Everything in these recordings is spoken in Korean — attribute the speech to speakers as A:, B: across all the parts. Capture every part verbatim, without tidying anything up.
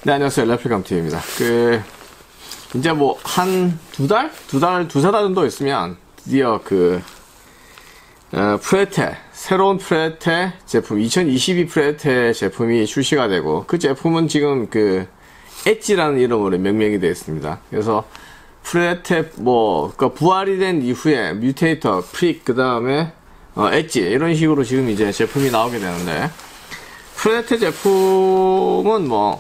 A: 네, 안녕하세요. 레플리캄티브입니다. 그, 이제 뭐, 한 두 달? 두 달, 두세 달 정도 있으면, 드디어 그, 어, 프레테, 새로운 프레테 제품, 이천이십이 프레테 제품이 출시가 되고, 그 제품은 지금 그, 엣지라는 이름으로 명명이 되어 있습니다. 그래서, 프레테, 뭐, 그 부활이 된 이후에, 뮤테이터, 프릭, 그 다음에, 어, 엣지, 이런 식으로 지금 이제 제품이 나오게 되는데, 프레테 제품은 뭐,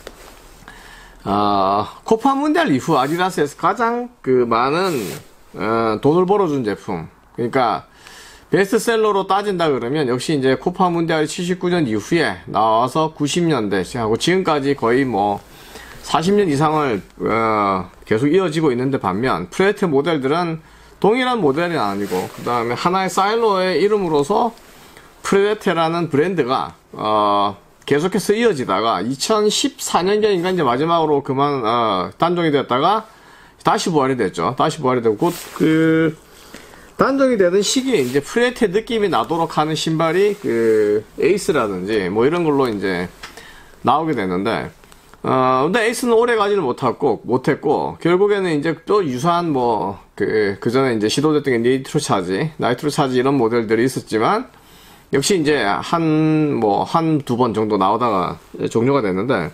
A: 어, 코파 문디알 이후 아디다스에서 가장 그 많은 어, 돈을 벌어준 제품. 그러니까 베스트셀러로 따진다 그러면 역시 이제 코파 문디알이 칠십구 년 이후에 나와서 구십 년대 하고 지금까지 거의 뭐 사십 년 이상을 어, 계속 이어지고 있는데 반면 프레테 모델들은 동일한 모델이 아니고 그 다음에 하나의 사일로의 이름으로서 프레테라는 브랜드가 어, 계속해서 이어지다가 이천십사 년경인가 이제 마지막으로 그만 어, 단종이 됐다가 다시 부활이 됐죠. 다시 부활이 되고 곧 그 단종이 되던 시기에 이제 프레테 느낌이 나도록 하는 신발이 그 에이스라든지 뭐 이런 걸로 이제 나오게 됐는데 어 근데 에이스는 오래 가지를 못했고 못했고 결국에는 이제 또 유사한 뭐 그 그 전에 이제 시도됐던 게 니트로 차지, 나이트로 차지 이런 모델들이 있었지만. 역시 이제 한 뭐 한 두 번 정도 나오다가 종료가 됐는데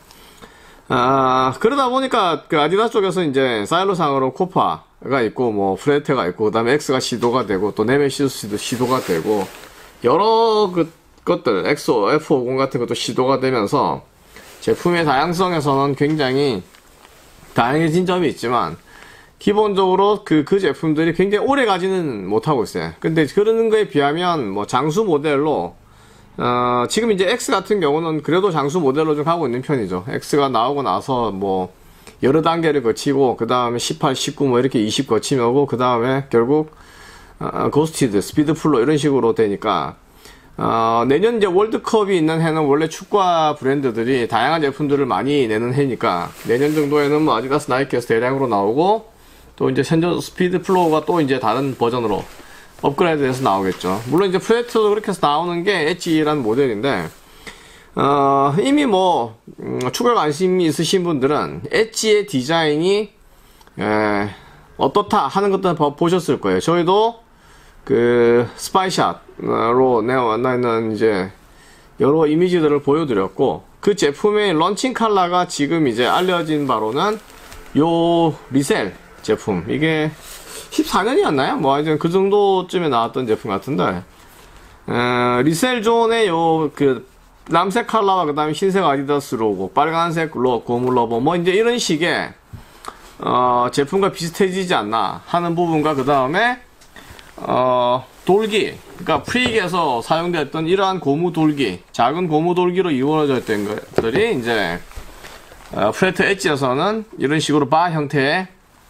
A: 아 그러다 보니까 그 아디다스 쪽에서 이제 사일로상으로 코파가 있고 뭐 프레테가 있고 그다음에 X가 시도가 되고 또 네메시스도 시도가 되고 여러 그 것들 엑소 에프 오십 같은 것도 시도가 되면서 제품의 다양성에서는 굉장히 다양해진 점이 있지만 기본적으로 그, 그 제품들이 굉장히 오래 가지는 못하고 있어요. 근데 그러는 거에 비하면, 뭐, 장수 모델로, 어, 지금 이제 X 같은 경우는 그래도 장수 모델로 좀 하고 있는 편이죠. X가 나오고 나서 뭐, 여러 단계를 거치고, 그 다음에 십팔, 십구, 뭐, 이렇게 이십 거치면고, 그 다음에 결국, 어, 고스티드, 스피드 풀로 이런 식으로 되니까, 어, 내년 이제 월드컵이 있는 해는 원래 축구화 브랜드들이 다양한 제품들을 많이 내는 해니까, 내년 정도에는 뭐, 아디다스 나이키에서 대량으로 나오고, 또 이제 현재 스피드 플로우가 또 이제 다른 버전으로 업그레이드돼서 나오겠죠. 물론 이제 프레테도 그렇게 해서 나오는 게 엣지라는 모델인데 어, 이미 뭐 음, 추가 관심이 있으신 분들은 엣지의 디자인이 에, 어떻다 하는 것도 보셨을 거예요. 저희도 그 스파이샷으로 내와 있는 이제 여러 이미지들을 보여드렸고 그 제품의 런칭 컬러가 지금 이제 알려진 바로는 요 리셀 제품 이게 십사 년이었나요? 뭐 하여튼 그 정도쯤에 나왔던 제품 같은데 에, 리셀 존의 요 그 남색 컬러와 그 다음에 흰색 아디다스 로고 빨간색 로 고무 러버 뭐 이제 이런 식의 어, 제품과 비슷해지지 않나 하는 부분과 그 다음에 어, 돌기 그러니까 프릭에서 사용되었던 이러한 고무 돌기 작은 고무 돌기로 이루어져 있던 것들이 이제 어, 프레테 엣지에서는 이런 식으로 바 형태의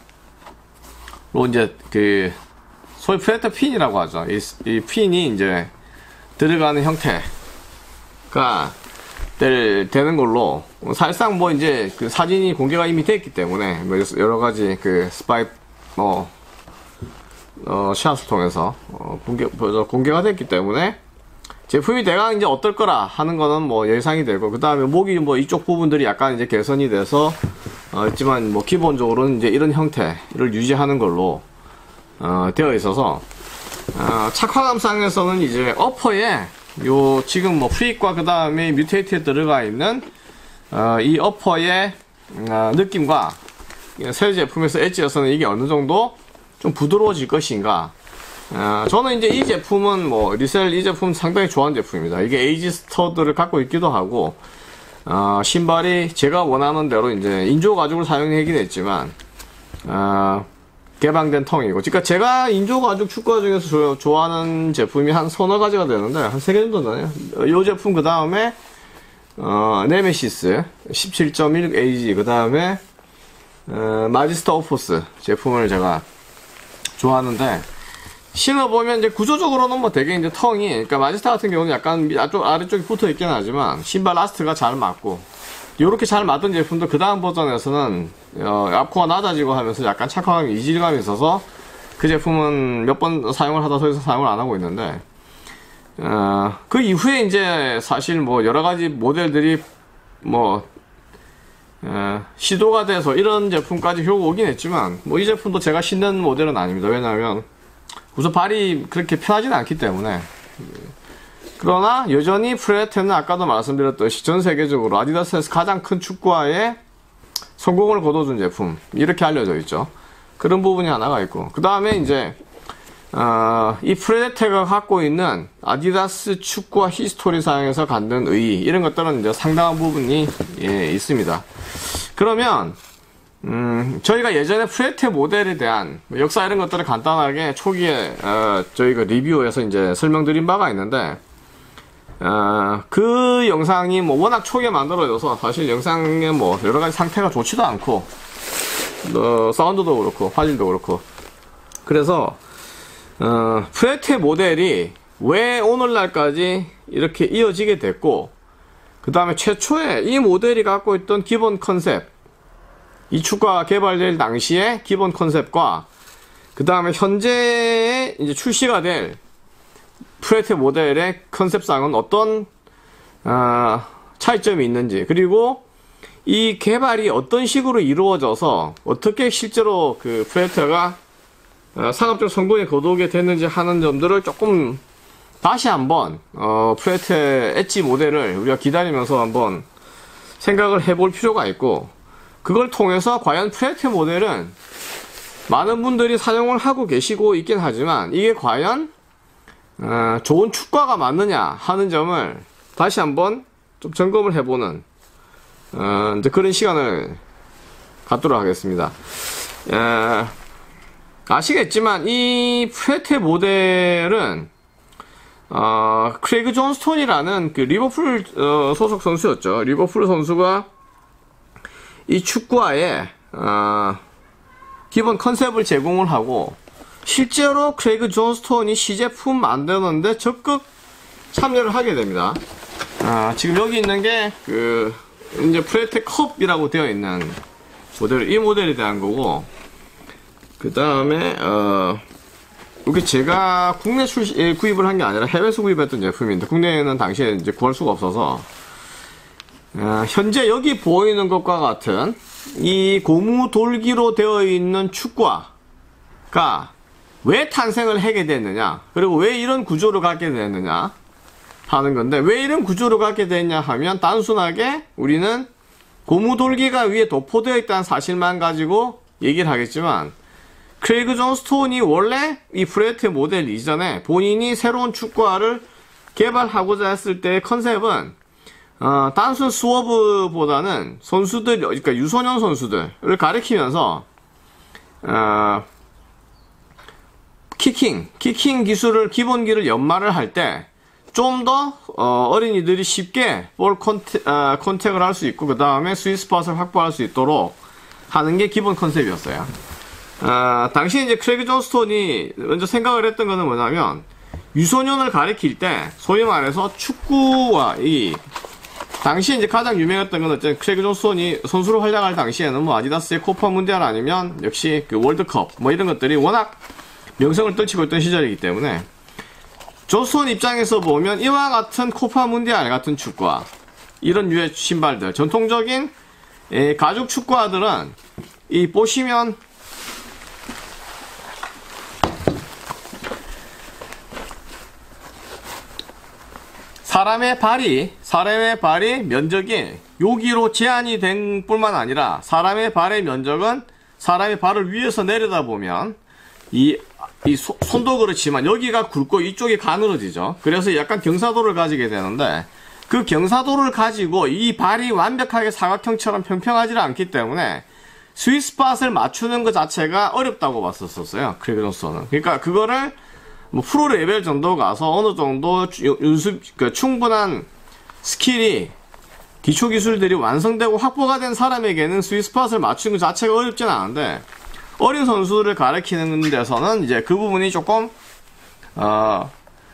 A: 로 이제 그 소위 프레테 핀이라고 하죠. 이, 이 핀이 이제 들어가는 형태가 될, 되는 걸로 사실상 뭐 이제 그 사진이 공개가 이미 됐기 때문에 뭐 여러 가지 그 스파이 뭐 어, 샷을 통해서 어, 공개 공개가 됐기 때문에 제품이 대강 이제 어떨 거라 하는 거는 뭐 예상이 되고 그 다음에 목이 뭐 이쪽 부분들이 약간 이제 개선이 돼서 어, 있지만 뭐 기본적으로는 이제 이런 형태를 유지하는 걸로 어, 되어 있어서 어, 착화감상에서는 이제 어퍼에 요 지금 뭐 프릭과 그 다음에 뮤테이트에 들어가 있는 어, 이 어퍼의 어, 느낌과 새 제품에서 엣지에서는 이게 어느 정도 좀 부드러워질 것인가. 어, 저는 이제 이 제품은 뭐 리셀 이 제품 상당히 좋아하는 제품입니다. 이게 에이지 스터드를 갖고 있기도 하고 어, 신발이 제가 원하는 대로 이제 인조 가죽을 사용하긴 했지만 어, 개방된 텅이고 그러니까 제가 인조 가죽 축구화 중에서 조, 좋아하는 제품이 한 서너 가지가 되는데 한 세 개 정도 되네요. 이 제품 그 다음에 어, 네메시스 십칠 점 일 에이지 그 다음에 어, 마지스타 오포스 제품을 제가 좋아하는데 신어보면 이제 구조적으로는 뭐 되게 이제 텅이 그러니까 마지스타 같은 경우는 약간 아쪽 아래쪽이 붙어 있긴 하지만 신발 라스트가 잘 맞고 요렇게 잘 맞던 제품도 그 다음 버전에서는 어, 앞코가 낮아지고 하면서 약간 착화감이 이질감이 있어서 그 제품은 몇 번 사용을 하다 더 이상 사용을 안 하고 있는데 어, 그 이후에 이제 사실 뭐 여러 가지 모델들이 뭐 에, 시도가 돼서 이런 제품까지 결국 오긴 했지만 뭐 이 제품도 제가 신는 모델은 아닙니다. 왜냐하면 우선 발이 그렇게 편하지는 않기 때문에. 그러나 여전히 프레테는 아까도 말씀드렸듯이 전 세계적으로 아디다스에서 가장 큰 축구화에 성공을 거둬준 제품 이렇게 알려져 있죠. 그런 부분이 하나가 있고, 그 다음에 이제 어, 이 프레테가 갖고 있는 아디다스 축구화 히스토리상에서 갖는 의의, 이런 것들은 이제 상당한 부분이 예, 있습니다. 그러면 음, 저희가 예전에 프레테 모델에 대한 역사 이런 것들을 간단하게 초기에 어, 저희가 리뷰에서 이제 설명드린 바가 있는데, 어, 그 영상이 뭐 워낙 초기에 만들어져서 사실 영상에 뭐 여러가지 상태가 좋지도 않고, 어, 사운드도 그렇고 화질도 그렇고, 그래서 어, 프레테 모델이 왜 오늘날까지 이렇게 이어지게 됐고, 그 다음에 최초에 이 모델이 갖고 있던 기본 컨셉, 이 축구가 개발될 당시의 기본 컨셉과 그 다음에 현재 이제 출시가 될 프레테 모델의 컨셉상은 어떤 어, 차이점이 있는지, 그리고 이 개발이 어떤 식으로 이루어져서 어떻게 실제로 그 프레테가 어, 상업적 성공에 거두게 됐는지 하는 점들을 조금 다시 한번 어, 프레테 엣지 모델을 우리가 기다리면서 한번 생각을 해볼 필요가 있고, 그걸 통해서 과연 프레테 모델은 많은 분들이 사용을 하고 계시고 있긴 하지만 이게 과연 어, 좋은 축구화가 맞느냐 하는 점을 다시 한번 좀 점검을 해보는 어, 이제 그런 시간을 갖도록 하겠습니다. 에, 아시겠지만 이 프레테 모델은 어, 크레이그 존스톤이라는 그 리버풀 어, 소속 선수였죠. 리버풀 선수가 이 축구화에 어, 기본 컨셉을 제공을 하고, 실제로 크레이그 존스톤이 시제품 만드는데 적극 참여를 하게 됩니다. 아, 지금 여기 있는 게 그 이제 프레테 컵이라고 되어 있는 모델, 이 모델에 대한 거고, 그 다음에 어 이게 제가 국내 출시 구입을 한 게 아니라 해외에서 구입했던 제품인데, 국내에는 당시에 이제 구할 수가 없어서 어, 현재 여기 보이는 것과 같은 이 고무 돌기로 되어 있는 축구화가 왜 탄생을 하게 됐느냐, 그리고 왜 이런 구조를 갖게 됐느냐 하는 건데, 왜 이런 구조를 갖게 됐냐 하면 단순하게 우리는 고무 돌기가 위에 도포되어 있다는 사실만 가지고 얘기를 하겠지만, 크레이그 존스톤이 원래 이 프레테 모델 이전에 본인이 새로운 축구화를 개발하고자 했을 때의 컨셉은 어, 단순 스워브보다는 선수들, 그러니까 유소년 선수들을 가리키면서 어, 키킹, 키킹 기술을, 기본기를 연마를 할 때 좀 더 어, 어린이들이 쉽게 볼 컨택, 어, 컨택을 할 수 있고, 그 다음에 스윗스팟을 확보할 수 있도록 하는 게 기본 컨셉이었어요. 어, 당시 이제 크레이그 존스톤이 먼저 생각을 했던 거는 뭐냐면, 유소년을 가리킬 때 소위 말해서 축구와 이 당시 이제 가장 유명했던 건 어쨌든 크레이그 존스톤이 선수로 활약할 당시에는 뭐 아디다스의 코파 문디알 아니면 역시 그 월드컵 뭐 이런 것들이 워낙 명성을 떨치고 있던 시절이기 때문에, 존스톤 입장에서 보면 이와 같은 코파 문디알 같은 축구화, 이런 류의 신발들, 전통적인 에, 가죽 축구화들은 이 보시면 사람의 발이, 사람의 발이 면적이 여기로 제한이 된 뿐만 아니라, 사람의 발의 면적은 사람의 발을 위에서 내려다보면 이, 이 소, 손도 그렇지만 여기가 굵고 이쪽이 가늘어지죠. 그래서 약간 경사도를 가지게 되는데, 그 경사도를 가지고 이 발이 완벽하게 사각형처럼 평평하지 않기 때문에 스윗스팟을 맞추는 것 자체가 어렵다고 봤었어요, 크레이그 존스톤은. 그러니까 그거를 뭐 프로 레벨 정도 가서 어느 정도 연습, 그 충분한 스킬이, 기초 기술들이 완성되고 확보가 된 사람에게는 스윗스팟을 맞추는 것 자체가 어렵진 않은데, 어린 선수를 가르치는 데서는 이제 그 부분이 조금 어,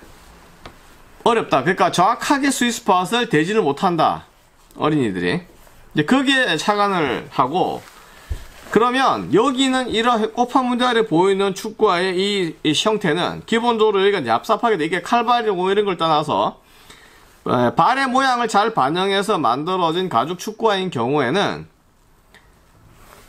A: 어렵다. 그러니까 정확하게 스윗스팟을 대지를 못한다, 어린이들이. 이제 거기에 착안을 하고, 그러면 여기는 이런 코파 문디알에 보이는 축구화의 이, 이 형태는 기본적으로 여기가 얍삽하게 이게 칼발이고 이런 걸 떠나서 에, 발의 모양을 잘 반영해서 만들어진 가죽 축구화인 경우에는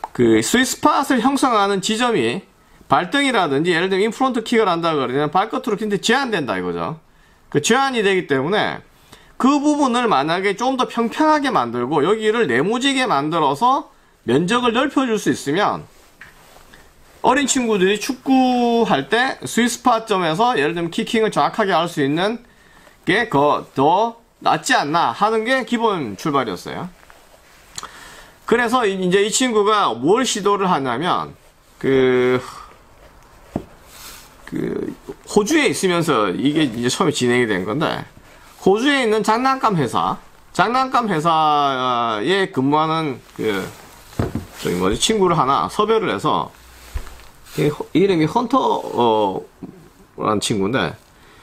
A: 그 스윗스팟을 형성하는 지점이 발등이라든지 예를 들면 인프론트 킥을 한다 그러면 발끝으로 굉장히 제한된다 이거죠. 그 제한이 되기 때문에 그 부분을 만약에 좀 더 평평하게 만들고 여기를 네모지게 만들어서 면적을 넓혀줄 수 있으면 어린 친구들이 축구할 때 스윗스팟점에서 예를 들면 키킹을 정확하게 할 수 있는 게 더 낫지 않나 하는 게 기본 출발이었어요. 그래서 이제 이 친구가 뭘 시도를 하냐면 그, 그 호주에 있으면서 이게 이제 처음에 진행이 된 건데, 호주에 있는 장난감 회사, 장난감 회사에 근무하는 그 저기 뭐지 친구를 하나 섭외를 해서, 이름이 헌터 어 라는 친구인데,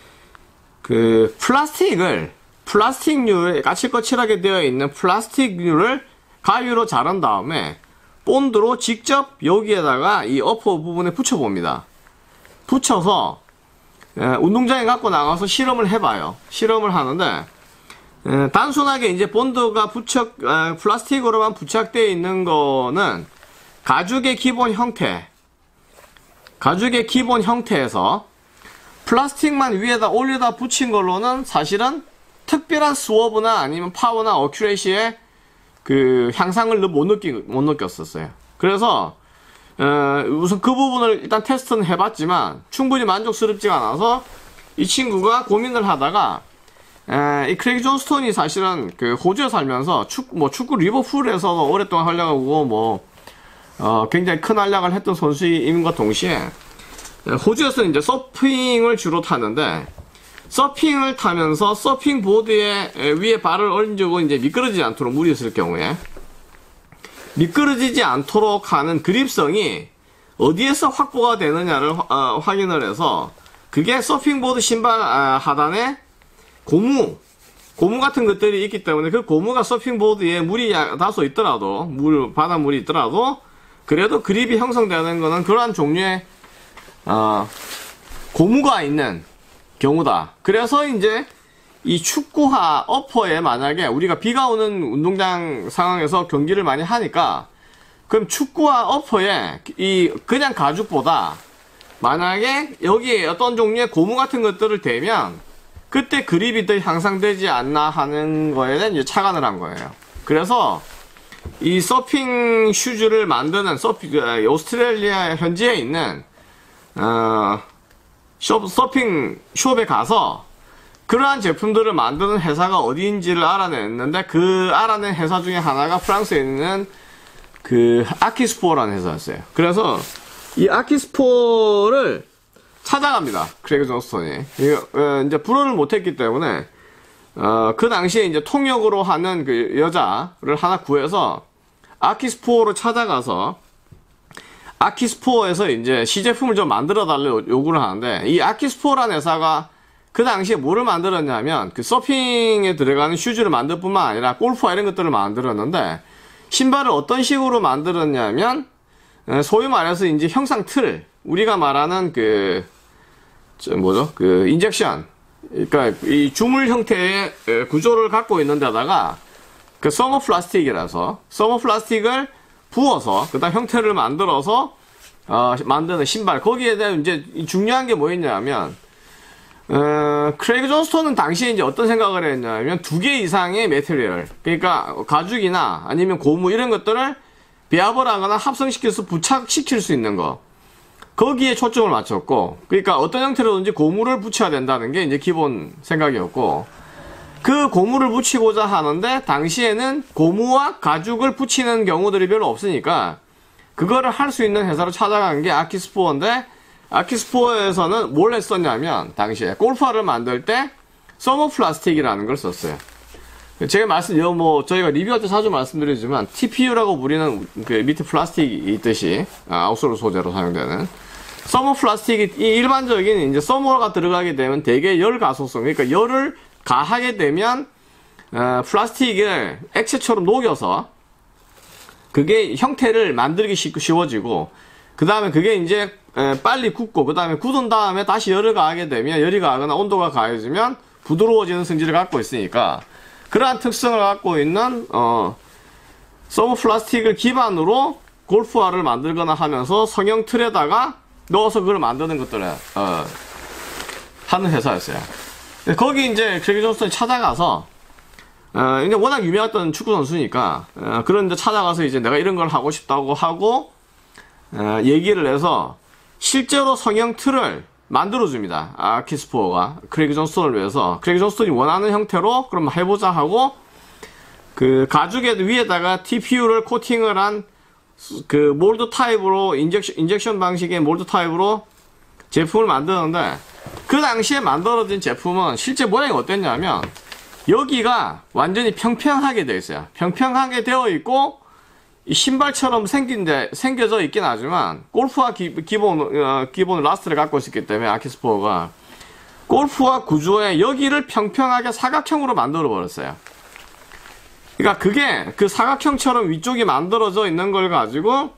A: 그 플라스틱을 플라스틱류에 까칠거칠하게 되어 있는 플라스틱류를 가위로 자른 다음에 본드로 직접 여기에다가 이 어퍼 부분에 붙여봅니다. 붙여서 에, 운동장에 갖고 나가서 실험을 해봐요. 실험을 하는데 에, 단순하게 이제 본드가 부착 에, 플라스틱으로만 부착되어 있는 거는 가죽의 기본 형태, 가죽의 기본 형태에서 플라스틱만 위에다 올려다 붙인 걸로는 사실은 특별한 스워브나 아니면 파워나 어큐레시의 그 향상을 못 느끼 못 느꼈었어요. 그래서 어, 우선 그 부분을 일단 테스트는 해봤지만 충분히 만족스럽지가 않아서 이 친구가 고민을 하다가 에, 이 크레이그 존스톤이 사실은 그 호주에 살면서 축, 뭐 축구 리버풀에서도 오랫동안 활약하고 뭐 어, 굉장히 큰 활약을 했던 선수임과 동시에 호주에서는 이제 서핑을 주로 타는데, 서핑을 타면서 서핑 보드에 위에 발을 얹고 이제 미끄러지지 않도록 물이 있을 경우에 미끄러지지 않도록 하는 그립성이 어디에서 확보가 되느냐를 어, 확인을 해서, 그게 서핑보드 신발 아, 하단에 고무 고무 같은 것들이 있기 때문에 그 고무가 서핑보드에 물이 다소 있더라도, 물 바닷물이 있더라도 그래도 그립이 형성되는 거는 그러한 종류의 어, 고무가 있는 경우다. 그래서 이제 이 축구화 어퍼에 만약에 우리가 비가 오는 운동장 상황에서 경기를 많이 하니까, 그럼 축구화 어퍼에 이 그냥 가죽보다 만약에 여기에 어떤 종류의 고무 같은 것들을 대면 그때 그립이 더 향상되지 않나 하는 거에 대한 이제 착안을 한 거예요. 그래서 이 서핑 슈즈를 만드는 서핑, 오스트레일리아 현지에 있는 어, 쇼, 서핑 숍에 가서 그러한 제품들을 만드는 회사가 어디인지를 알아냈는데, 그 알아낸 회사 중에 하나가 프랑스에 있는 그 아키스포라는 회사였어요. 그래서 이 아키스포를 찾아갑니다. 크레이그 존스톤이. 이거, 이제 불어를 못했기 때문에 어, 그 당시에 이제 통역으로 하는 그 여자를 하나 구해서 아키스포로 찾아가서 아키스포에서 이제 시제품을 좀 만들어 달라고 요구를 하는데, 이 아키스포라는 회사가 그 당시에 뭐를 만들었냐면 그 서핑에 들어가는 슈즈를 만들 뿐만 아니라 골프와 이런 것들을 만들었는데, 신발을 어떤 식으로 만들었냐면 소위 말해서 이제 형상 틀, 우리가 말하는 그 저 뭐죠 그 인젝션, 그러니까 이 주물 형태의 구조를 갖고 있는 데다가 그 서머 플라스틱이라서 서머 플라스틱을 부어서 그다음 형태를 만들어서 어, 만드는 신발. 거기에 대한 이제 중요한 게 뭐였냐면 어, 크레이그 존스톤은 당시에 이제 어떤 생각을 했냐면 두 개 이상의 메테리얼, 그러니까 가죽이나 아니면 고무 이런 것들을 배합을 하거나 합성시켜서 부착시킬 수 있는 거, 거기에 초점을 맞췄고, 그러니까 어떤 형태로든지 고무를 붙여야 된다는 게 이제 기본 생각이었고, 그 고무를 붙이고자 하는데 당시에는 고무와 가죽을 붙이는 경우들이 별로 없으니까 그거를 할 수 있는 회사로 찾아간 게 아키스포어인데, 아키스포어에서는 뭘 했었냐면 당시에 골프화를 만들 때 서머 플라스틱이라는 걸 썼어요. 제가 말씀, 뭐 저희가 리뷰할 때 자주 말씀드리지만 티피유라고 부리는 그 밑에 플라스틱이 있듯이 아웃솔 소재로 사용되는 서머 플라스틱이, 이 일반적인 이제 서머가 들어가게 되면 대개 열 가속성, 그러니까 열을 가하게 되면 어, 플라스틱을 액체처럼 녹여서 그게 형태를 만들기 쉬워지고, 그 다음에 그게 이제 에, 빨리 굳고, 그 다음에 굳은 다음에 다시 열을 가하게 되면, 열이 가거나 온도가 가해지면 부드러워지는 성질을 갖고 있으니까, 그러한 특성을 갖고 있는 어, 서머 플라스틱을 기반으로 골프화를 만들거나 하면서 성형 틀에다가 넣어서 그걸 만드는 것들을 어, 하는 회사였어요. 거기 이제 크레이그 존슨이 찾아가서 어, 이제 워낙 유명했던 축구 선수니까 어, 그런데 찾아가서 이제 내가 이런 걸 하고 싶다고 하고 어, 얘기를 해서 실제로 성형 틀을 만들어줍니다. 아키스포어가 크레이그 존슨을 위해서 크레이그 존슨이 원하는 형태로 그럼 해보자 하고 그 가죽의 위에다가 티피유를 코팅을 한 그 몰드 타입으로 인젝션, 인젝션 방식의 몰드 타입으로 제품을 만드는데 그 당시에 만들어진 제품은 실제 모양이 어땠냐면 여기가 완전히 평평하게 되어 있어요. 평평하게 되어 있고 이 신발처럼 생긴데 생겨져 있긴 하지만 골프화 기, 기본 어, 기본 라스트를 갖고 있었기 때문에 아키스포어가 골프화 구조에 여기를 평평하게 사각형으로 만들어 버렸어요. 그러니까 그게 그 사각형처럼 위쪽이 만들어져 있는 걸 가지고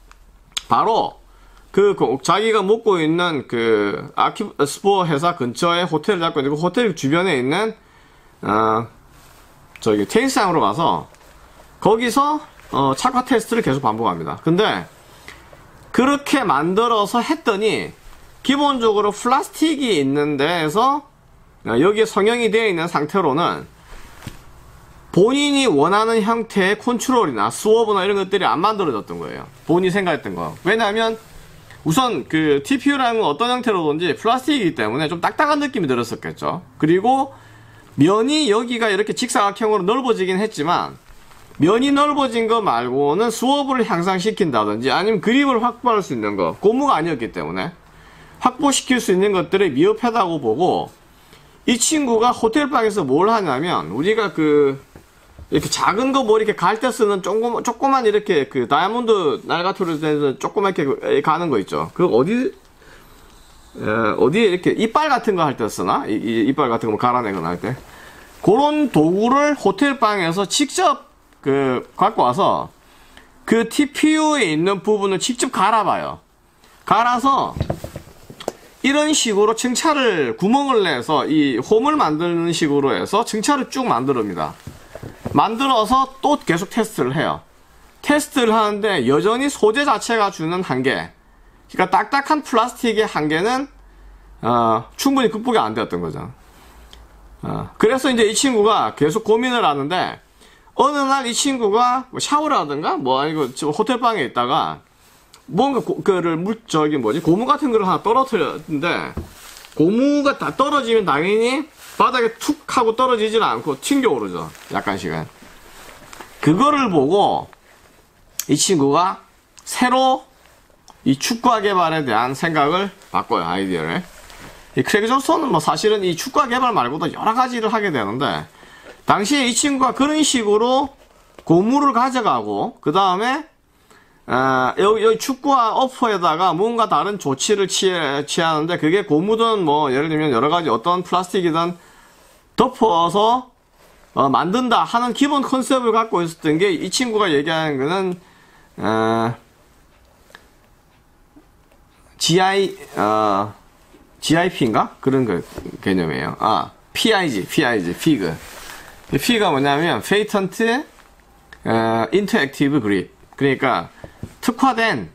A: 바로 그 자기가 묵고 있는 그 아키스포어 회사 근처에 호텔을 잡고 있는 그 호텔 주변에 있는 어 저기 테니스장으로 가서 거기서 어 착화 테스트를 계속 반복합니다. 근데 그렇게 만들어서 했더니 기본적으로 플라스틱이 있는 데에서 여기에 성형이 되어 있는 상태로는 본인이 원하는 형태의 컨트롤이나 스워브나 이런 것들이 안 만들어졌던 거예요. 본인이 생각했던 거. 왜냐하면 우선 그 티피유라는 건 어떤 형태로든지 플라스틱이기 때문에 좀 딱딱한 느낌이 들었었겠죠. 그리고 면이 여기가 이렇게 직사각형으로 넓어지긴 했지만 면이 넓어진 거 말고는 스워브를 향상시킨다든지 아니면 그립을 확보할 수 있는 거 고무가 아니었기 때문에 확보시킬 수 있는 것들이 미흡하다고 보고 이 친구가 호텔방에서 뭘 하냐면 우리가 그 이렇게 작은 거 뭐 이렇게 갈 때 쓰는 조금, 조그만 이렇게 그 다이아몬드 날가토로 돼서 조그맣게 가는 거 있죠. 그 어디, 에, 어디에 이렇게 이빨 같은 거 할 때 쓰나? 이, 이, 이빨 같은 거 갈아내거나 할 때. 그런 도구를 호텔방에서 직접 그 갖고 와서 그 티피유에 있는 부분을 직접 갈아봐요. 갈아서 이런 식으로 증차를 구멍을 내서 이 홈을 만드는 식으로 해서 증차를 쭉 만듭니다. 만들어서 또 계속 테스트를 해요. 테스트를 하는데 여전히 소재 자체가 주는 한계, 그러니까 딱딱한 플라스틱의 한계는 어, 충분히 극복이 안 되었던 거죠. 어, 그래서 이제 이 친구가 계속 고민을 하는데 어느 날 이 친구가 뭐 샤워를 하든가 뭐 아니고 호텔방에 있다가 뭔가 고, 그를 물 저기 뭐지 고무 같은 거를 하나 떨어뜨렸는데 고무가 다 떨어지면 당연히 바닥에 툭 하고 떨어지질 않고 튕겨오르죠. 약간씩은. 그거를 보고 이 친구가 새로 이 축구화 개발에 대한 생각을 바꿔요. 아이디어를. 이 크레이그 존슨은 뭐 사실은 이 축구화 개발 말고도 여러 가지를 하게 되는데 당시에 이 친구가 그런 식으로 고무를 가져가고 그 다음에 어, 여기, 여기 축구화 어퍼에다가 뭔가 다른 조치를 취해, 취하는데 그게 고무든 뭐 예를 들면 여러 가지 어떤 플라스틱이든 덮어서 어, 만든다 하는 기본 컨셉을 갖고 있었던 게 이 친구가 얘기하는 거는 어, 지아이 어, 지아이피인가? 그런 그 개념이에요. 아 피아이지 피아이지 피그 피가 뭐냐면 페이턴트 어, 인터액티브 그립. 그러니까 특화된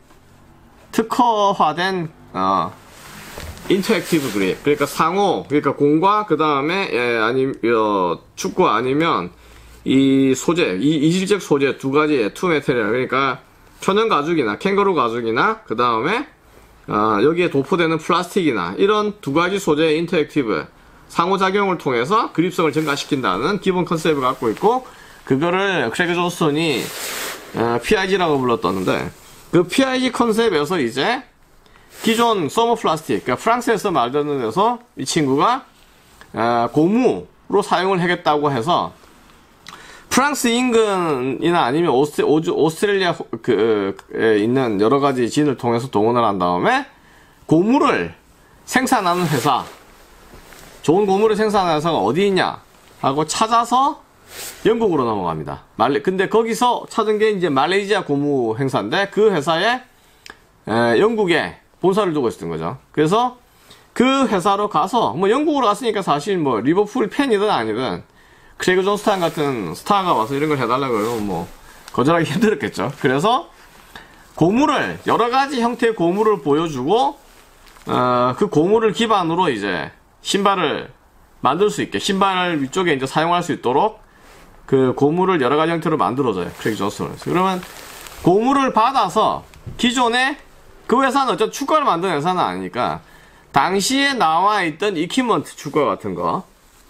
A: 특허화된 어, 인터액티브 그립. 그러니까 상호, 그러니까 공과 그 다음에 예, 아니 어, 축구 아니면 이 소재, 이 이질적 소재 두 가지의 투 메테리얼. 그러니까 천연 가죽이나 캥거루 가죽이나 그 다음에 어, 여기에 도포되는 플라스틱이나 이런 두 가지 소재의 인터액티브 상호작용을 통해서 그립성을 증가시킨다는 기본 컨셉을 갖고 있고 그거를 크레이그 존슨이 어, 피아이지라고 불렀었는데 그 피아이지 컨셉에서 이제 기존 서머 플라스틱, 그러니까 프랑스에서 만드는 데서 이 친구가 어, 고무로 사용을 하겠다고 해서 프랑스 인근이나 아니면 오스트, 오스트레일리아 그에 있는 여러 가지 진을 통해서 동원을 한 다음에 고무를 생산하는 회사, 좋은 고무를 생산하는 회사가 어디 있냐 하고 찾아서 영국으로 넘어갑니다. 말레, 근데 거기서 찾은 게 이제 말레이시아 고무 행사인데 그 회사에 에, 영국에 본사를 두고 있었던 거죠. 그래서 그 회사로 가서 뭐 영국으로 갔으니까 사실 뭐 리버풀 팬이든 아니든 크레이그 존슨 같은 스타가 와서 이런 걸 해달라고 그러면 뭐 거절하기 힘들었겠죠. 그래서 고무를 여러 가지 형태의 고무를 보여주고 어, 그 고무를 기반으로 이제 신발을 만들 수 있게 신발 위쪽에 이제 사용할 수 있도록 그 고무를 여러 가지 형태로 만들어줘요. 크레이그 존스톤은. 그러면 고무를 받아서 기존에 그 회사는 어차피 축구화를 만드는 회사는 아니니까 당시에 나와 있던 이퀴먼트 축구화 같은 거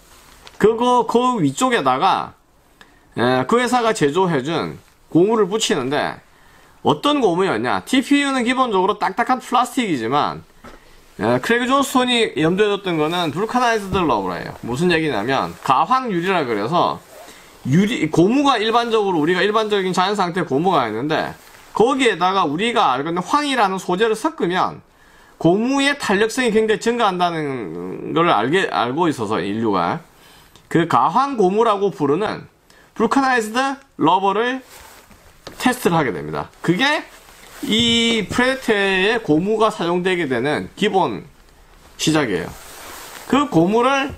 A: 그거 그 위쪽에다가 에, 그 회사가 제조해준 고무를 붙이는데 어떤 고무였냐? 티피유는 기본적으로 딱딱한 플라스틱이지만 에, 크레이그 존스톤이 염두에 뒀던 거는 vulcanized rubber예요. 무슨 얘기냐면 가황유리라 그래서 유리 고무가 일반적으로 우리가 일반적인 자연 상태 고무가 있는데 거기에다가 우리가 알고 있는 황이라는 소재를 섞으면 고무의 탄력성이 굉장히 증가한다는 걸 알게 알고 있어서 인류가 그 가황 고무라고 부르는 vulcanized rubber를 테스트를 하게 됩니다. 그게 이 프레테에 고무가 사용되게 되는 기본 시작이에요. 그 고무를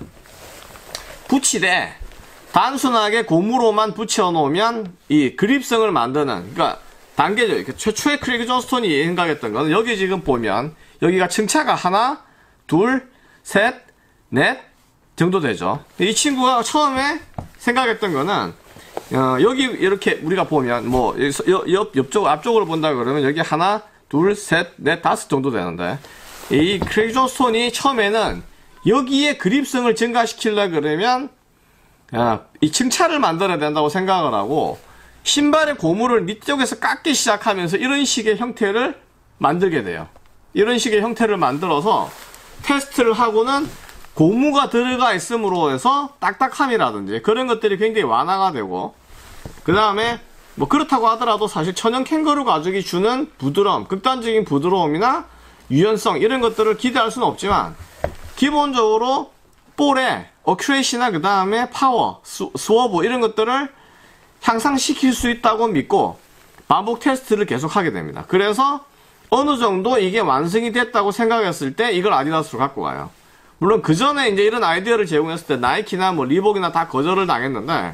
A: 붙이되 단순하게 고무로만 붙여 놓으면 이 그립성을 만드는 그러니까 단계죠. 최초의 크레이그 존스톤이 생각했던 거는 여기 지금 보면 여기가 층차가 하나, 둘, 셋, 넷 정도 되죠. 이 친구가 처음에 생각했던 거는 어, 여기 이렇게 우리가 보면 뭐 옆, 옆쪽 앞쪽으로 본다 그러면 여기 하나, 둘, 셋, 넷, 다섯 정도 되는데 이 크레이그 존스톤이 처음에는 여기에 그립성을 증가시키려고 그러면 어, 이 층차를 만들어야 된다고 생각을 하고 신발의 고무를 밑쪽에서 깎기 시작하면서 이런 식의 형태를 만들게 돼요. 이런 식의 형태를 만들어서 테스트를 하고는 고무가 들어가 있음으로 해서 딱딱함이라든지 그런 것들이 굉장히 완화가 되고 그 다음에 뭐 그렇다고 하더라도 사실 천연 캥거루 가죽이 주는 부드러움, 극단적인 부드러움이나 유연성 이런 것들을 기대할 수는 없지만 기본적으로 볼의 어큐레이시나 그 다음에 파워, 스, 스워브 이런 것들을 향상시킬 수 있다고 믿고 반복 테스트를 계속 하게 됩니다. 그래서 어느 정도 이게 완성이 됐다고 생각했을 때 이걸 아디다스로 갖고 가요. 물론 그 전에 이제 이런 아이디어를 제공했을 때 나이키나 뭐 리복이나 다 거절을 당했는데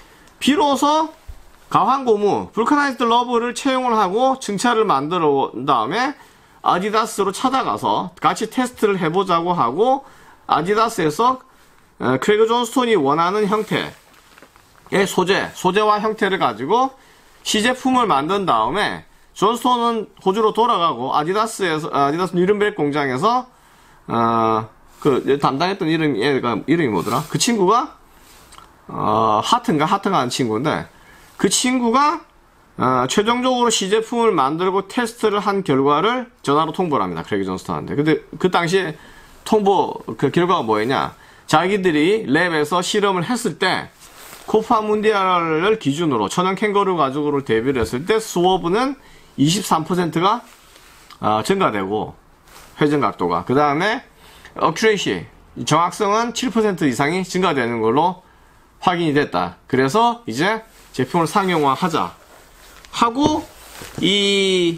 A: 비로소 가황고무, vulcanized rubber를 채용을 하고 증차를 만들어 온 다음에 아디다스로 찾아가서 같이 테스트를 해보자고 하고 아디다스에서 크레이그 존스톤이 원하는 형태의 소재, 소재와 형태를 가지고 시제품을 만든 다음에 존스톤은 호주로 돌아가고 아디다스에서 아디다스 뉴른베르크 공장에서 어, 그 담당했던 이름이 얘가 이름이 뭐더라? 그 친구가 어, 하튼가 하튼가 하는 친구인데 그 친구가 어, 최종적으로 시제품을 만들고 테스트를 한 결과를 전화로 통보를 합니다. 크레이그 존스톤한테. 근데 그 당시에 통보 그 결과가 뭐였냐? 자기들이 랩에서 실험을 했을 때 코파 문디알을 기준으로 천연 캥거루 가죽으로 대비를 했을 때 스워브는 이십삼 퍼센트가 어, 증가되고 회전 각도가 그 다음에 어큐레이시 정확성은 칠 퍼센트 이상이 증가되는 걸로 확인이 됐다. 그래서 이제 제품을 상용화하자 하고 이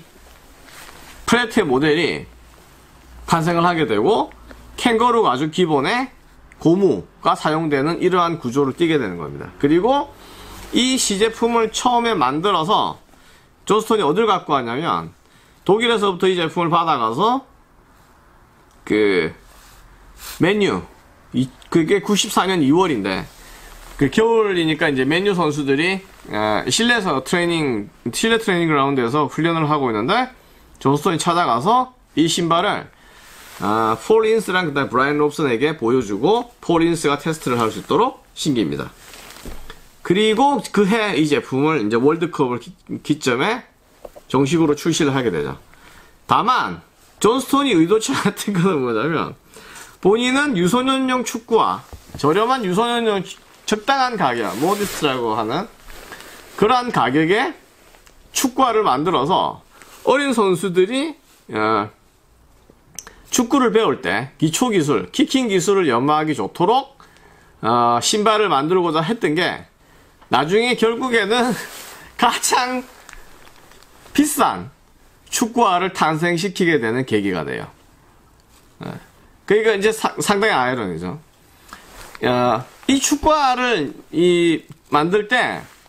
A: 프레테 모델이 탄생을 하게 되고 캥거루 가죽 기본에 고무가 사용되는 이러한 구조를 띠게 되는 겁니다. 그리고 이 시제품을 처음에 만들어서 존스톤이 어딜 갖고 왔냐면 독일에서부터 이 제품을 받아가서 그 맨유 이, 그게 구십사 년 이월인데 그 겨울이니까 이제 맨유 선수들이 어, 실내에서 트레이닝 실내 트레이닝 그라운드에서 훈련을 하고 있는데 존스톤이 찾아가서 이 신발을 어, 폴 인스랑 그다음 브라이언 롭슨에게 보여주고 폴 인스가 테스트를 할 수 있도록 신깁니다. 그리고 그해 이 제품을 이제 월드컵을 기, 기점에 정식으로 출시를 하게 되죠. 다만 존스톤이 의도치 않았던 것은 뭐냐면 본인은 유소년용 축구와 저렴한 유소년용 적당한 가격, 모디스트라고 하는 그러한 가격에 축구화를 만들어서 어린 선수들이 어, 축구를 배울 때 기초 기술, 키킹 기술을 연마하기 좋도록 어, 신발을 만들고자 했던 게 나중에 결국에는 가장 비싼 축구화를 탄생시키게 되는 계기가 돼요. 네. 그러니까 이제 사, 상당히 아이러니죠. 어, 이 축구화를 이 만들 때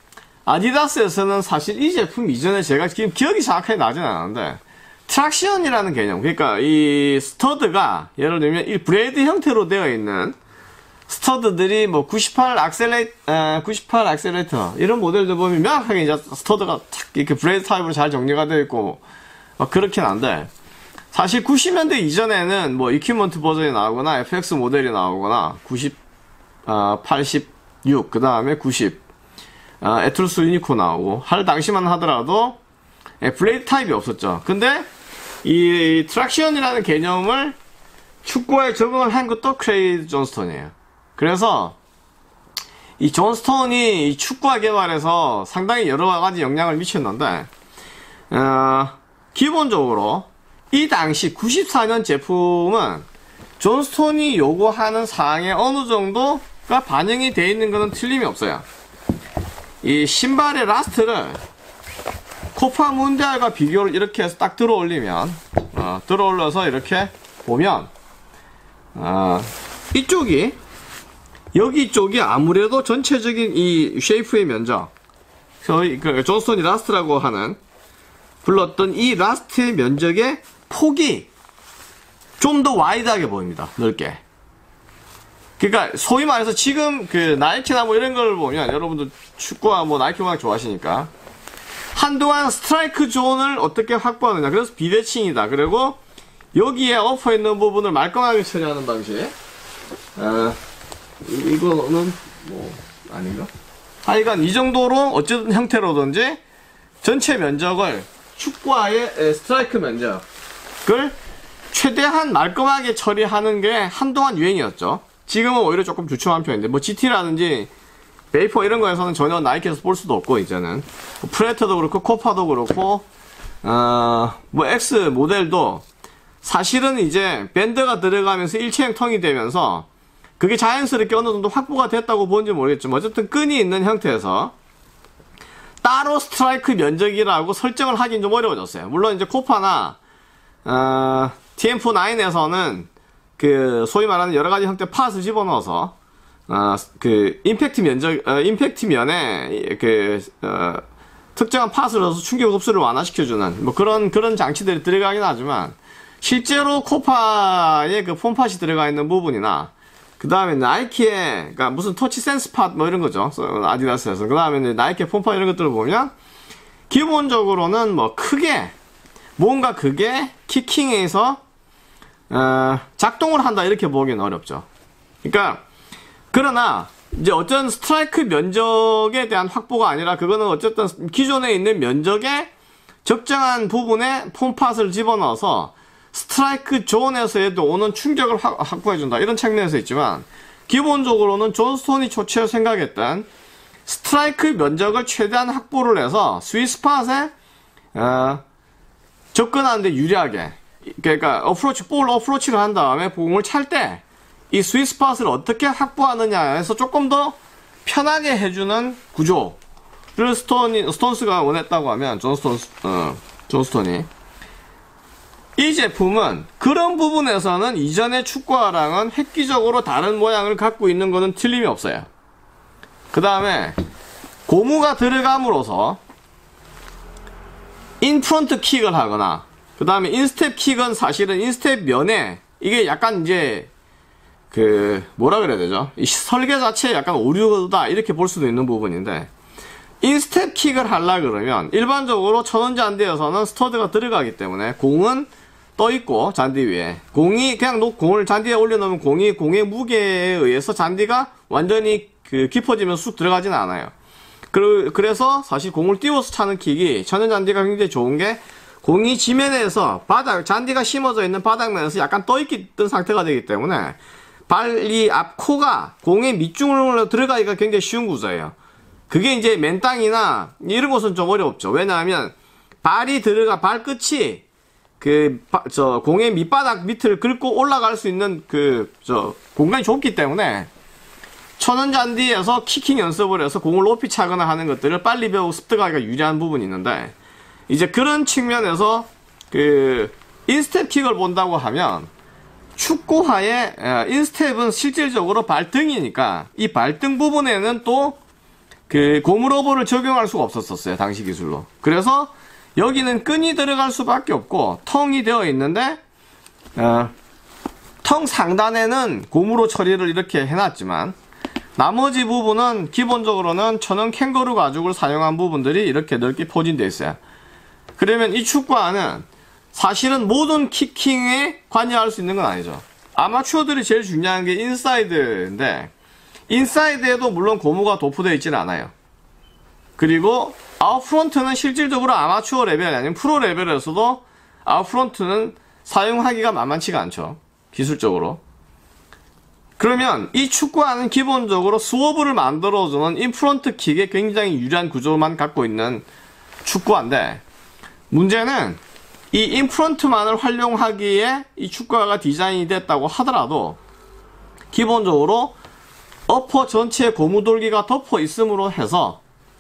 A: 아디다스에서는 사실 이 제품 이전에 제가 지금 기억이 정확하게 나진 않았는데, 트랙션이라는 개념, 그러니까 이 스터드가 예를 들면 이 브레이드 형태로 되어 있는 스터드들이 뭐 구십팔 악셀레 아, 구십팔 악셀레이터 이런 모델들 보면 명확하게 이제 스터드가 탁 이렇게 브레이드 타입으로 잘 정리가 되어 있고 막 그렇긴 한데, 사실 구십 년대 이전에는 뭐 이퀴먼트 버전이 나오거나 에프엑스 모델이 나오거나 구십, 아, 팔십육, 그 다음에 구십, 아, 에투루스 유니코 나오고 할 당시만 하더라도 예, 블레이드 타입이 없었죠. 근데 이 트랙션이라는 개념을 축구에 적응을 한 것도 크레이드 존스톤이에요. 그래서 이 존스톤이 이 축구화 개발에서 상당히 여러 가지 영향을 미쳤는데, 어, 기본적으로 이 당시 구십사 년 제품은 존스톤이 요구하는 사항에 어느 정도가 반영이 되어 있는 것은 틀림이 없어요. 이 신발의 라스트를 코파 문디알과 비교를 이렇게 해서 딱 들어 올리면, 어, 들어 올려서 이렇게 보면, 어, 이쪽이, 여기 쪽이 아무래도 전체적인 이 쉐이프의 면적, 저희, 그, 존스톤이 라스트라고 하는, 불렀던 이 라스트의 면적의 폭이 좀 더 와이드하게 보입니다. 넓게. 그러니까 소위 말해서 지금 그 나이키나 뭐 이런 걸 보면, 여러분들 축구와 뭐 나이키 워낙 좋아하시니까 한동안 스트라이크 존을 어떻게 확보하느냐, 그래서 비대칭이다. 그리고 여기에 엎어 있는 부분을 말끔하게 처리하는 방식. 어, 이거는 뭐 아닌가? 하여간 이 정도로 어쨌든 형태로든지 전체 면적을, 축구화의 스트라이크 면적을 최대한 말끔하게 처리하는 게 한동안 유행이었죠. 지금은 오히려 조금 주춤한 편인데, 뭐 지티라든지 베이퍼 이런 거에서는 전혀 나이키에서 볼 수도 없고, 이제는 뭐 프레터도 그렇고 코파도 그렇고, 어, 뭐 X 모델도 사실은 이제 밴드가 들어가면서 일체형 텅이 되면서 그게 자연스럽게 어느 정도 확보가 됐다고 보는지 모르겠지만, 어쨌든 끈이 있는 형태에서 따로 스트라이크 면적이라고 설정을 하긴 좀 어려워졌어요. 물론 이제 코파나 어, 티엠프 나인에서는 그 소위 말하는 여러 가지 형태 팟을 집어넣어서 어, 그 임팩트 면적, 어, 임팩트 면에 그 어, 특정한 팟을 넣어서 충격 흡수를 완화시켜주는 뭐 그런 그런 장치들이 들어가긴 하지만, 실제로 코파에 그 폼팟이 들어가 있는 부분이나, 그 다음에 나이키의, 그니까 무슨 터치 센스 팟 뭐 이런 거죠. 아디다스에서. 그 다음에 나이키의 폼팟 이런 것들을 보면, 기본적으로는 뭐 크게, 뭔가 그게 키킹에서, 어, 작동을 한다 이렇게 보기는 어렵죠. 그러니까, 그러나, 이제 어떤 스트라이크 면적에 대한 확보가 아니라, 그거는 어쨌든 기존에 있는 면적의 적정한 부분에 폼팟을 집어넣어서 스트라이크 존에서에도 오는 충격을 확보해준다, 이런 측면에서 있지만, 기본적으로는 존스톤이 초치어 생각했던 스트라이크 면적을 최대한 확보를 해서 스위스팟에 어, 접근하는데 유리하게, 그러니까 어프로치, 볼 어프로치를 한 다음에 공을 찰 때 이 스위스팟을 어떻게 확보하느냐에서 조금 더 편하게 해주는 구조를 스톤이, 스톤스가 원했다고 하면, 존스톤, 어, 존스톤이 이 제품은 그런 부분에서는 이전의 축구화랑은 획기적으로 다른 모양을 갖고 있는 것은 틀림이 없어요. 그 다음에 고무가 들어감으로써 인프런트 킥을 하거나, 그 다음에 인스텝 킥은 사실은 인스텝 면에 이게 약간 이제 그 뭐라 그래야 되죠? 이 설계 자체에 약간 오류다 이렇게 볼 수도 있는 부분인데, 인스텝 킥을 하려 그러면 일반적으로 천원 잔디에서는 스터드가 들어가기 때문에 공은 떠 있고, 잔디 위에 공이 그냥 놓, 공을 잔디에 올려놓으면 공이 공의 무게에 의해서 잔디가 완전히 그 깊어지면서 쑥 들어가지는 않아요. 그, 그래서 사실 공을 띄워서 차는 킥이 천연 잔디가 굉장히 좋은 게, 공이 지면에서 바닥, 잔디가 심어져 있는 바닥면에서 약간 떠 있던 상태가 되기 때문에 발 이 앞 코가 공의 밑중으로 들어가기가 굉장히 쉬운 구조예요. 그게 이제 맨 땅이나 이런 곳은 좀 어렵죠. 왜냐하면 발이 들어가, 발끝이 그, 저, 공의 밑바닥 밑을 긁고 올라갈 수 있는 그, 저, 공간이 좁기 때문에 천연잔디에서 키킹 연습을 해서 공을 높이 차거나 하는 것들을 빨리 배우고 습득하기가 유리한 부분이 있는데, 이제 그런 측면에서 그, 인스텝 킥을 본다고 하면, 축구화의 인스텝은 실질적으로 발등이니까, 이 발등 부분에는 또 그 고무 러버를 적용할 수가 없었었어요. 당시 기술로. 그래서 여기는 끈이 들어갈 수밖에 없고 텅이 되어 있는데 어, 텅 상단에는 고무로 처리를 이렇게 해놨지만 나머지 부분은 기본적으로는 천연 캥거루 가죽을 사용한 부분들이 이렇게 넓게 포진되어 있어요. 그러면 이 축구화는 사실은 모든 킥킹에 관여할 수 있는 건 아니죠. 아마추어들이 제일 중요한 게 인사이드인데 인사이드에도 물론 고무가 도포되어 있지는 않아요. 그리고 아웃프론트는 실질적으로 아마추어 레벨이 아닌 프로 레벨에서도 아웃프론트는 사용하기가 만만치가 않죠. 기술적으로. 그러면 이 축구화는 기본적으로 스워브를 만들어주는 인프론트 킥에 굉장히 유리한 구조만 갖고 있는 축구화인데 문제는 이 인프론트만을 활용하기에 이 축구화가 디자인이 됐다고 하더라도 기본적으로 어퍼 전체에 고무돌기가 덮어 있음으로 해서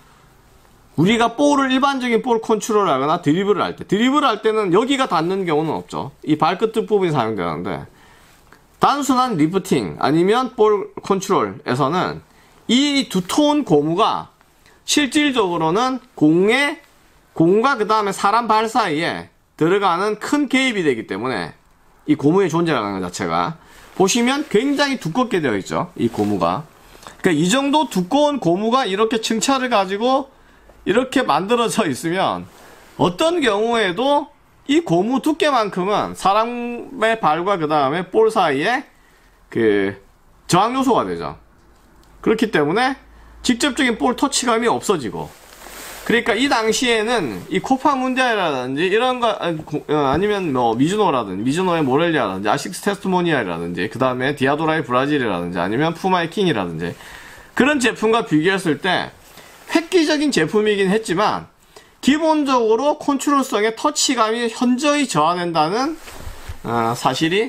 A: 우리가 볼을 일반적인 볼 컨트롤을 하거나 드리블을 할 때 드리블을 할 때는 여기가 닿는 경우는 없죠. 이 발끝 부분이 사용되는데 단순한 리프팅 아니면 볼 컨트롤에서는 이 두터운 고무가 실질적으로는 공에 공과 그 다음에 사람 발 사이에 들어가는 큰 개입이 되기 때문에 이 고무의 존재라는 것 자체가 보시면 굉장히 두껍게 되어 있죠. 이 고무가. 그러니까 이 정도 두꺼운 고무가 이렇게 층차를 가지고 이렇게 만들어져 있으면 어떤 경우에도 이 고무 두께만큼은 사람의 발과 그 다음에 볼 사이에 그 저항 요소가 되죠. 그렇기 때문에 직접적인 볼 터치감이 없어지고 그러니까 이 당시에는 이 코파 문디알이라든지 이런 거 아니면 뭐 미즈노라든지 미즈노의 모렐리아라든지 아식스 테스트모니아라든지 그 다음에 디아도라의 브라질이라든지 아니면 푸마의 킹이라든지 그런 제품과 비교했을 때 획기적인 제품이긴 했지만 기본적으로 컨트롤성의 터치감이 현저히 저하된다는 어, 사실이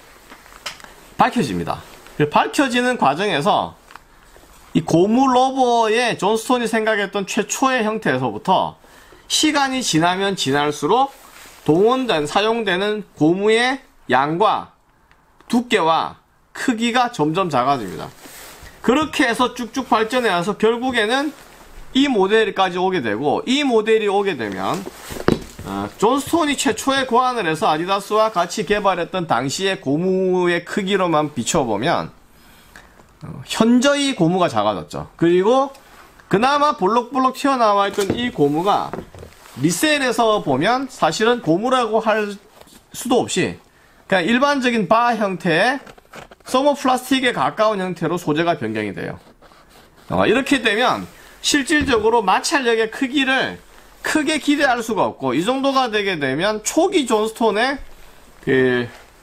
A: 밝혀집니다. 밝혀지는 과정에서 이 고무 러버의 존 스톤이 생각했던 최초의 형태에서부터 시간이 지나면 지날수록 동원된 사용되는 고무의 양과 두께와 크기가 점점 작아집니다. 그렇게 해서 쭉쭉 발전해 와서 결국에는 이 모델까지 오게 되고 이 모델이 오게 되면 어, 존 스톤이 최초의 고안을 해서 아디다스와 같이 개발했던 당시의 고무의 크기로만 비춰보면 어, 현저히 고무가 작아졌죠. 그리고 그나마 볼록볼록 튀어나와 있던 이 고무가 리셀에서 보면 사실은 고무라고 할 수도 없이 그냥 일반적인 바 형태의 서머 플라스틱에 가까운 형태로 소재가 변경이 돼요. 어, 이렇게 되면 실질적으로 마찰력의 크기를 크게 기대할 수가 없고 이 정도가 되게 되면 초기 존 스톤의 그,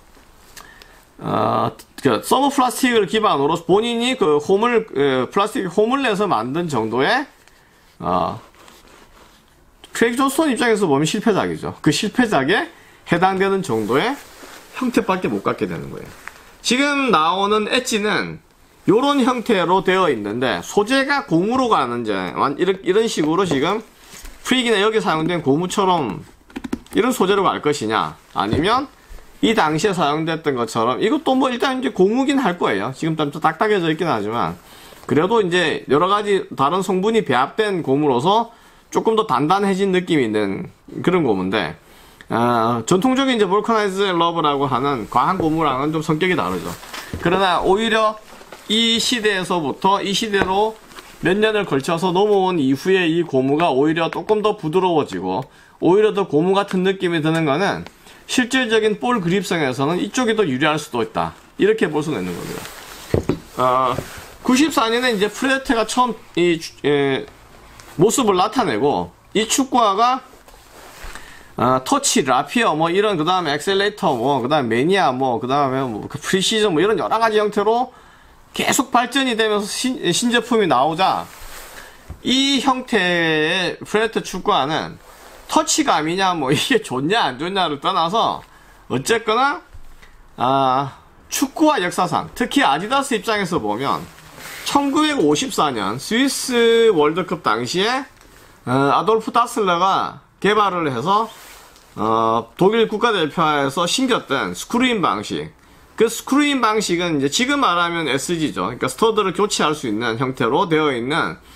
A: 어, 그 서머 플라스틱을 기반으로 본인이 그 홈을 그 플라스틱 홈을 내서 만든 정도의 어, 크레이그 존 스톤 입장에서 보면 실패작이죠. 그 실패작에 해당되는 정도의 형태밖에 못 갖게 되는 거예요. 지금 나오는 엣지는 요런 형태로 되어 있는데 소재가 고무로 가는지 이런, 이런 식으로 지금 프리기나 여기 사용된 고무처럼 이런 소재로 갈 것이냐 아니면 이 당시에 사용됐던 것처럼 이것도 뭐 일단 이제 고무긴 할 거예요. 지금 좀 딱딱해져 있긴 하지만 그래도 이제 여러가지 다른 성분이 배합된 고무로서 조금 더 단단해진 느낌이 있는 그런 고무인데 어, 전통적인 이제 볼카나이즈 러버라고 하는 과한 고무랑은 좀 성격이 다르죠. 그러나 오히려 이 시대에서부터 이 시대로 몇 년을 걸쳐서 넘어온 이후에 이 고무가 오히려 조금 더 부드러워지고 오히려 더 고무 같은 느낌이 드는 거는 실질적인 볼 그립성에서는 이쪽이 더 유리할 수도 있다. 이렇게 볼 수는 있는 겁니다. 어, 구십사 년에 이제 프레데터가 처음 이 에, 모습을 나타내고 이 축구화가 어, 터치, 라피어, 뭐, 이런, 그 다음에 엑셀레이터, 뭐, 그 다음에 매니아, 뭐, 그 다음에 뭐, 프리시즌, 뭐, 이런 여러 가지 형태로 계속 발전이 되면서 신, 신제품이 나오자, 이 형태의 프레데터 축구화는 터치감이냐, 뭐, 이게 좋냐, 안 좋냐를 떠나서, 어쨌거나, 아, 축구화 역사상, 특히 아디다스 입장에서 보면, 천구백오십사 년 스위스 월드컵 당시에, 어, 아돌프 다슬러가 개발을 해서 어, 독일 국가대표에서 신겼던 스크루인 방식. 그 스크루인 방식은 이제 지금 말하면 에스지죠. 그러니까 스터드를 교체할 수 있는 형태로 되어 있는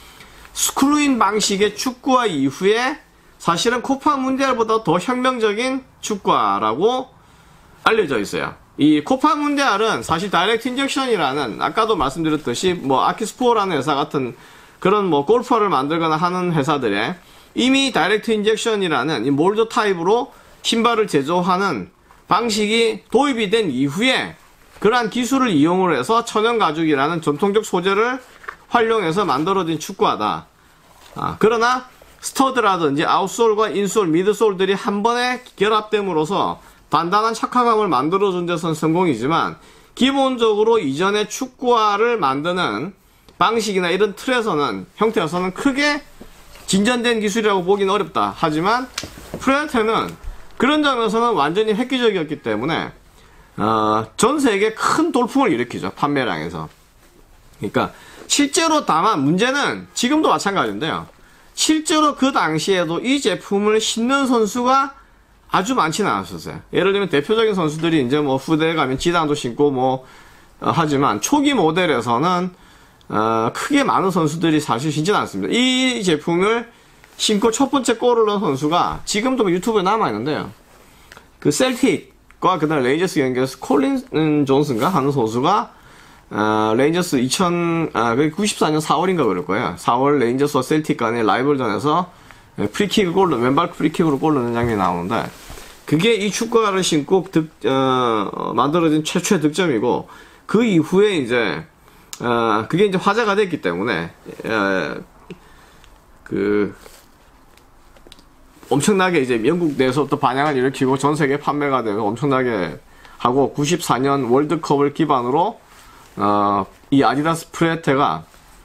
A: 스크루인 방식의 축구화 이후에 사실은 코파 문디알보다 더 혁명적인 축구화라고 알려져 있어요. 이 코파 문디알은 사실 다이렉트 인젝션이라는, 아까도 말씀드렸듯이 뭐 아키스포라는 회사 같은 그런 뭐 골퍼를 만들거나 하는 회사들에 이미 다이렉트 인젝션이라는 이 몰드 타입으로 신발을 제조하는 방식이 도입이 된 이후에 그러한 기술을 이용을 해서 천연 가죽이라는 전통적 소재를 활용해서 만들어진 축구화다. 아, 그러나 스터드라든지 아웃솔과 인솔, 미드솔들이 한 번에 결합됨으로써 단단한 착화감을 만들어준 데서는 성공이지만, 기본적으로 이전의 축구화를 만드는 방식이나 이런 틀에서는, 형태에서는 크게 진전된 기술이라고 보기는 어렵다. 하지만 프레테는 그런 점에서는 완전히 획기적이었기 때문에 어, 전 세계에 큰 돌풍을 일으키죠. 판매량에서. 그러니까 실제로, 다만 문제는 지금도 마찬가지인데요. 실제로 그 당시에도 이 제품을 신는 선수가 아주 많지는 않았었어요. 예를 들면 대표적인 선수들이 이제 뭐 후대에 가면 지단도 신고 뭐 어, 하지만 초기 모델에서는 어, 크게 많은 선수들이 사실 신지는 않습니다. 이 제품을 신고 첫 번째 골을 넣은 선수가 지금도 유튜브에 남아있는데요. 그 셀틱과 그 다음 레인저스 경기에서 콜린 존슨가 하는 선수가 어, 레인저스 이천, 아, 구십사 년 사월인가 그럴 거예요. 사월 레인저스와 셀틱 간의 라이벌전에서 프리킥을 골, 왼발 프리킥으로 골 넣는 장면이 나오는데, 그게 이 축구화를 신고 득, 어, 만들어진 최초의 득점이고, 그 이후에 이제, 어, 그게 이제 화제가 됐기 때문에, 에, 그, 엄청나게 이제 영국 내에서부터 반향을 일으키고 전 세계 판매가 되고 엄청나게 하고, 구십사 년 월드컵을 기반으로 어, 이 아디다스 프레테가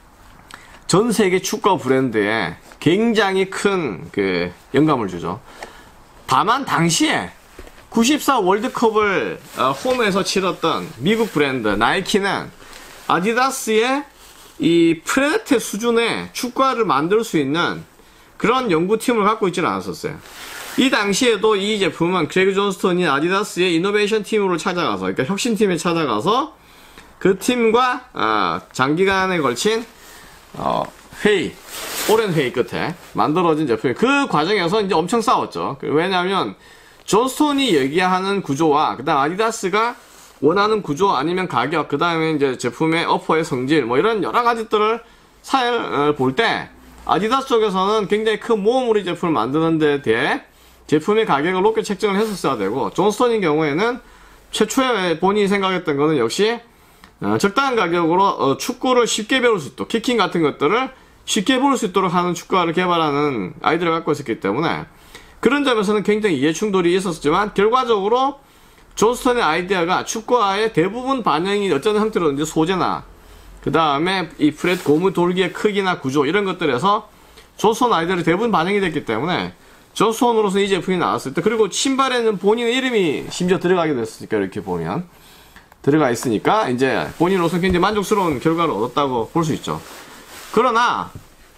A: 전 세계 축구 브랜드에 굉장히 큰 그 영감을 주죠. 다만 당시에 구십사 월드컵을 어, 홈에서 치렀던 미국 브랜드 나이키는 아디다스의 이 프레테 수준의 축구화를 만들 수 있는 그런 연구팀을 갖고 있지는 않았었어요. 이 당시에도 이 제품은 그레그 존스톤이 아디다스의 이노베이션 팀으로 찾아가서, 그러니까 혁신팀에 찾아가서 그 팀과 어, 장기간에 걸친 어, 회의, 오랜 회의 끝에 만들어진 제품이, 그 과정에서 이제 엄청 싸웠죠. 왜냐하면 존스톤이 얘기하는 구조와 그 다음 아디다스가 원하는 구조, 아니면 가격, 그 다음에 이제 제품의 어퍼의 성질, 뭐 이런 여러 가지들을 사을 볼 때 아디다스 쪽에서는 굉장히 큰 모험우리 제품을 만드는 데 대해 제품의 가격을 높게 책정을 했었어야 되고, 존스톤인 경우에는 최초에 본인이 생각했던 거는 역시 어, 적당한 가격으로 어, 축구를 쉽게 배울 수 있도록, 키킹 같은 것들을 쉽게 배울 수 있도록 하는 축구화를 개발하는 아이디어를 갖고 있었기 때문에 그런 점에서는 굉장히 이해충돌이 있었지만, 결과적으로 존스톤의 아이디어가 축구화의 대부분 반영이 어떤 형태로든지 소재나 그 다음에 이 프렛 고무 돌기의 크기나 구조 이런 것들에서 존스톤 아이디어를 대부분 반영이 됐기 때문에 존스톤으로서 이 제품이 나왔을 때, 그리고 신발에는 본인의 이름이 심지어 들어가게 됐으니까, 이렇게 보면 들어가 있으니까 이제 본인으로서 굉장히 만족스러운 결과를 얻었다고 볼 수 있죠. 그러나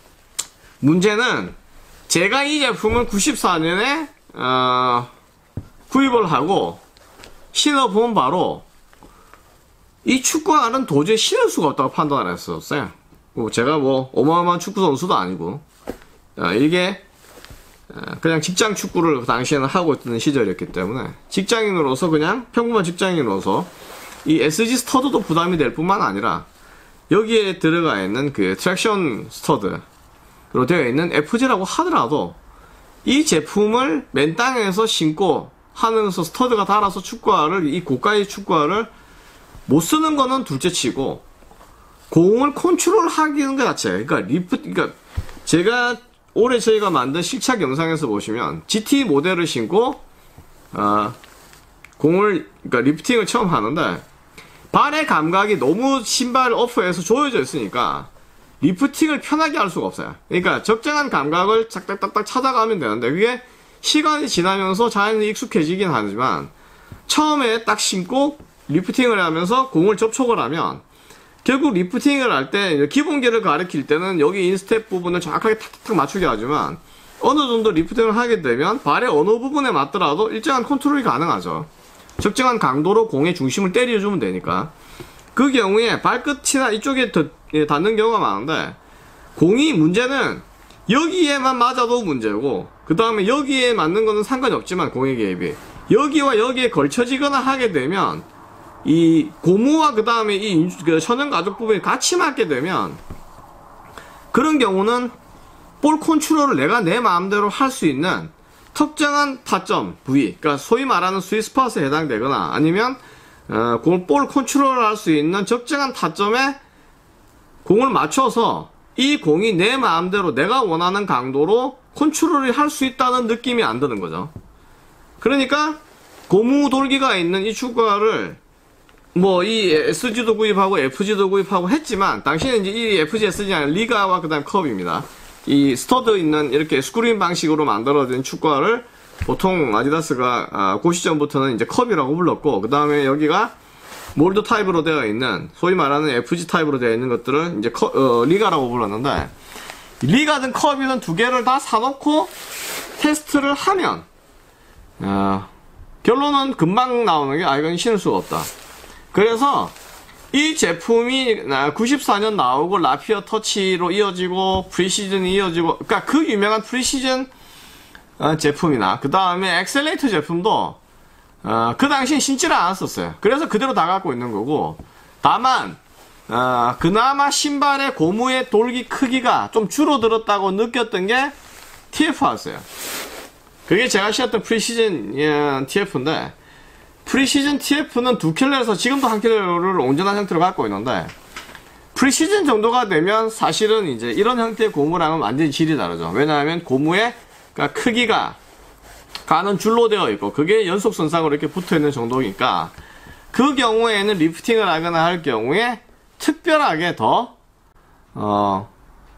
A: 문제는, 제가 이 제품을 구십사 년에 어, 구입을 하고 신어본 바로 이 축구화는 도저히 신을 수가 없다고 판단을 했었어요. 제가 뭐 어마어마한 축구 선수도 아니고, 어, 이게 그냥 직장 축구를 그 당시에는 하고 있던 시절이었기 때문에 직장인으로서, 그냥 평범한 직장인으로서 이 에스지 스터드도 부담이 될 뿐만 아니라 여기에 들어가 있는 그 트랙션 스터드로 되어 있는 에프지라고 하더라도 이 제품을 맨 땅에서 신고 하면서 스터드가 달아서 축구화를, 이 고가의 축구화를 못 쓰는 거는 둘째 치고, 공을 컨트롤 하기는 것 자체, 그러니까 리프, 그러니까 제가 올해 저희가 만든 실착 영상에서 보시면 지티 모델을 신고 어, 공을, 그러니까 리프팅을 처음 하는데 발의 감각이 너무 신발 어퍼에서 조여져 있으니까 리프팅을 편하게 할 수가 없어요. 그러니까 적정한 감각을 딱딱딱딱 찾아가면 되는데, 그게 시간이 지나면서 자연히 익숙해지긴 하지만 처음에 딱 신고 리프팅을 하면서 공을 접촉을 하면, 결국 리프팅을 할 때 기본기를 가르칠 때는 여기 인스텝 부분을 정확하게 탁탁탁 맞추게 하지만, 어느 정도 리프팅을 하게 되면 발의 어느 부분에 맞더라도 일정한 컨트롤이 가능하죠. 적정한 강도로 공의 중심을 때려주면 되니까. 그 경우에 발끝이나 이쪽에 닿는 경우가 많은데, 공이 문제는 여기에만 맞아도 문제고, 그 다음에 여기에 맞는 거는 상관이 없지만 공의 개입이 여기와 여기에 걸쳐지거나 하게 되면 이 고무와 그 다음에 이 천연 가죽 부분이 같이 맞게 되면 그런 경우는 볼 컨트롤을 내가 내 마음대로 할 수 있는 특정한 타점 부위, 그러니까 소위 말하는 스윗스팟에 해당되거나 아니면 어, 볼 컨트롤을 할 수 있는 적정한 타점에 공을 맞춰서 이 공이 내 마음대로 내가 원하는 강도로 컨트롤을 할 수 있다는 느낌이 안 드는 거죠. 그러니까 고무 돌기가 있는 이 축구화를 뭐 이 에스지도 구입하고 에프지도 구입하고 했지만, 당시에는 이제 이 에프지, 에스지가 아니라 리가와 그 다음 컵입니다. 이 스터드 있는 이렇게 스크린 방식으로 만들어진 축구화를 보통 아디다스가 아, 그 시점부터는 이제 컵이라고 불렀고, 그 다음에 여기가 몰드 타입으로 되어 있는 소위 말하는 에프지 타입으로 되어 있는 것들은 이제 컵, 어, 리가라고 불렀는데, 리가든 컵이든 두 개를 다 사놓고 테스트를 하면 어, 결론은 금방 나오는 게, 아 이건 신을 수가 없다. 그래서 이 제품이 구십사 년 나오고 라피어 터치로 이어지고 프리시즌이 이어지고, 그러니까 그 유명한 프리시즌 어, 제품이나 그 다음에 엑셀레이터 제품도 어, 그 당시엔 신지를 않았었어요. 그래서 그대로 다 갖고 있는 거고, 다만 어, 그나마 신발의 고무의 돌기 크기가 좀 줄어들었다고 느꼈던 게 티에프였어요. 그게 제가 신었던 프리시즌 예, 티에프인데, 프리시즌 티에프는 두 켤레에서 지금도 한 켤레를 온전한 형태로 갖고 있는데, 프리시즌 정도가 되면 사실은 이제 이런 형태의 고무랑은 완전히 질이 다르죠. 왜냐하면 고무의 그러니까 크기가 가는 줄로 되어 있고 그게 연속 선상으로 이렇게 붙어 있는 정도니까, 그 경우에는 리프팅을 하거나 할 경우에 특별하게 더 어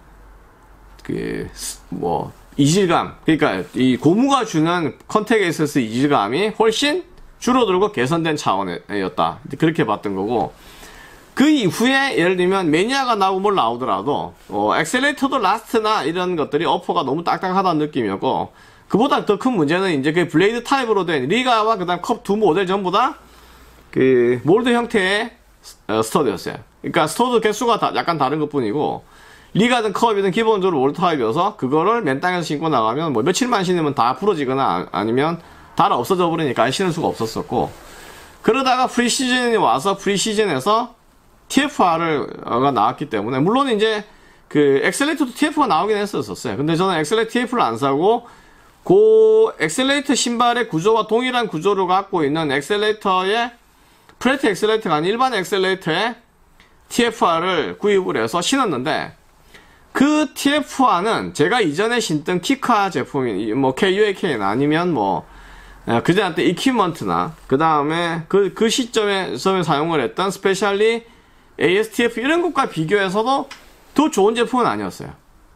A: 그 뭐 이질감, 그러니까 이 고무가 주는 컨택에 있어서 이질감이 훨씬 줄어들고 개선된 차원이었다, 그렇게 봤던 거고, 그 이후에 예를 들면 매니아가 나오고 뭘 나오더라도 어, 엑셀레이터도 라스트나 이런 것들이 어퍼가 너무 딱딱하다는 느낌이었고, 그보다 더 큰 문제는 이제 그 블레이드 타입으로 된 리가와 그 다음 컵 두 모델 전부 다 그 몰드 형태의 어, 스터드였어요. 그러니까 스터드 개수가 다 약간 다른 것 뿐이고, 리가든 컵이든 기본적으로 몰드 타입이어서 그거를 맨 땅에서 신고 나가면 뭐 며칠만 신으면 다 부러지거나 아니면 다 없어져 버리니까 신을 수가 없었었고, 그러다가 프리시즌이 와서 프리시즌에서 티에프알가 나왔기 때문에, 물론 이제 그 엑셀레이터도 티에프가 나오긴 했었어요. 근데 저는 엑셀레이터 티에프를 안 사고 그 엑셀레이터 신발의 구조와 동일한 구조를 갖고 있는 엑셀레이터의 프레트 엑셀레이터가 아닌 일반 엑셀레이터의 티에프알을 구입을 해서 신었는데, 그 티에프알은 제가 이전에 신던 키카 제품이 뭐 케이유에이케이나 아니면 뭐 그전에 때 이퀴먼트나 그 다음에 그, 그 시점에 사용을 했던 스페셜리 에이에스티에프 이런 것과 비교해서도 더 좋은 제품은 아니었어요.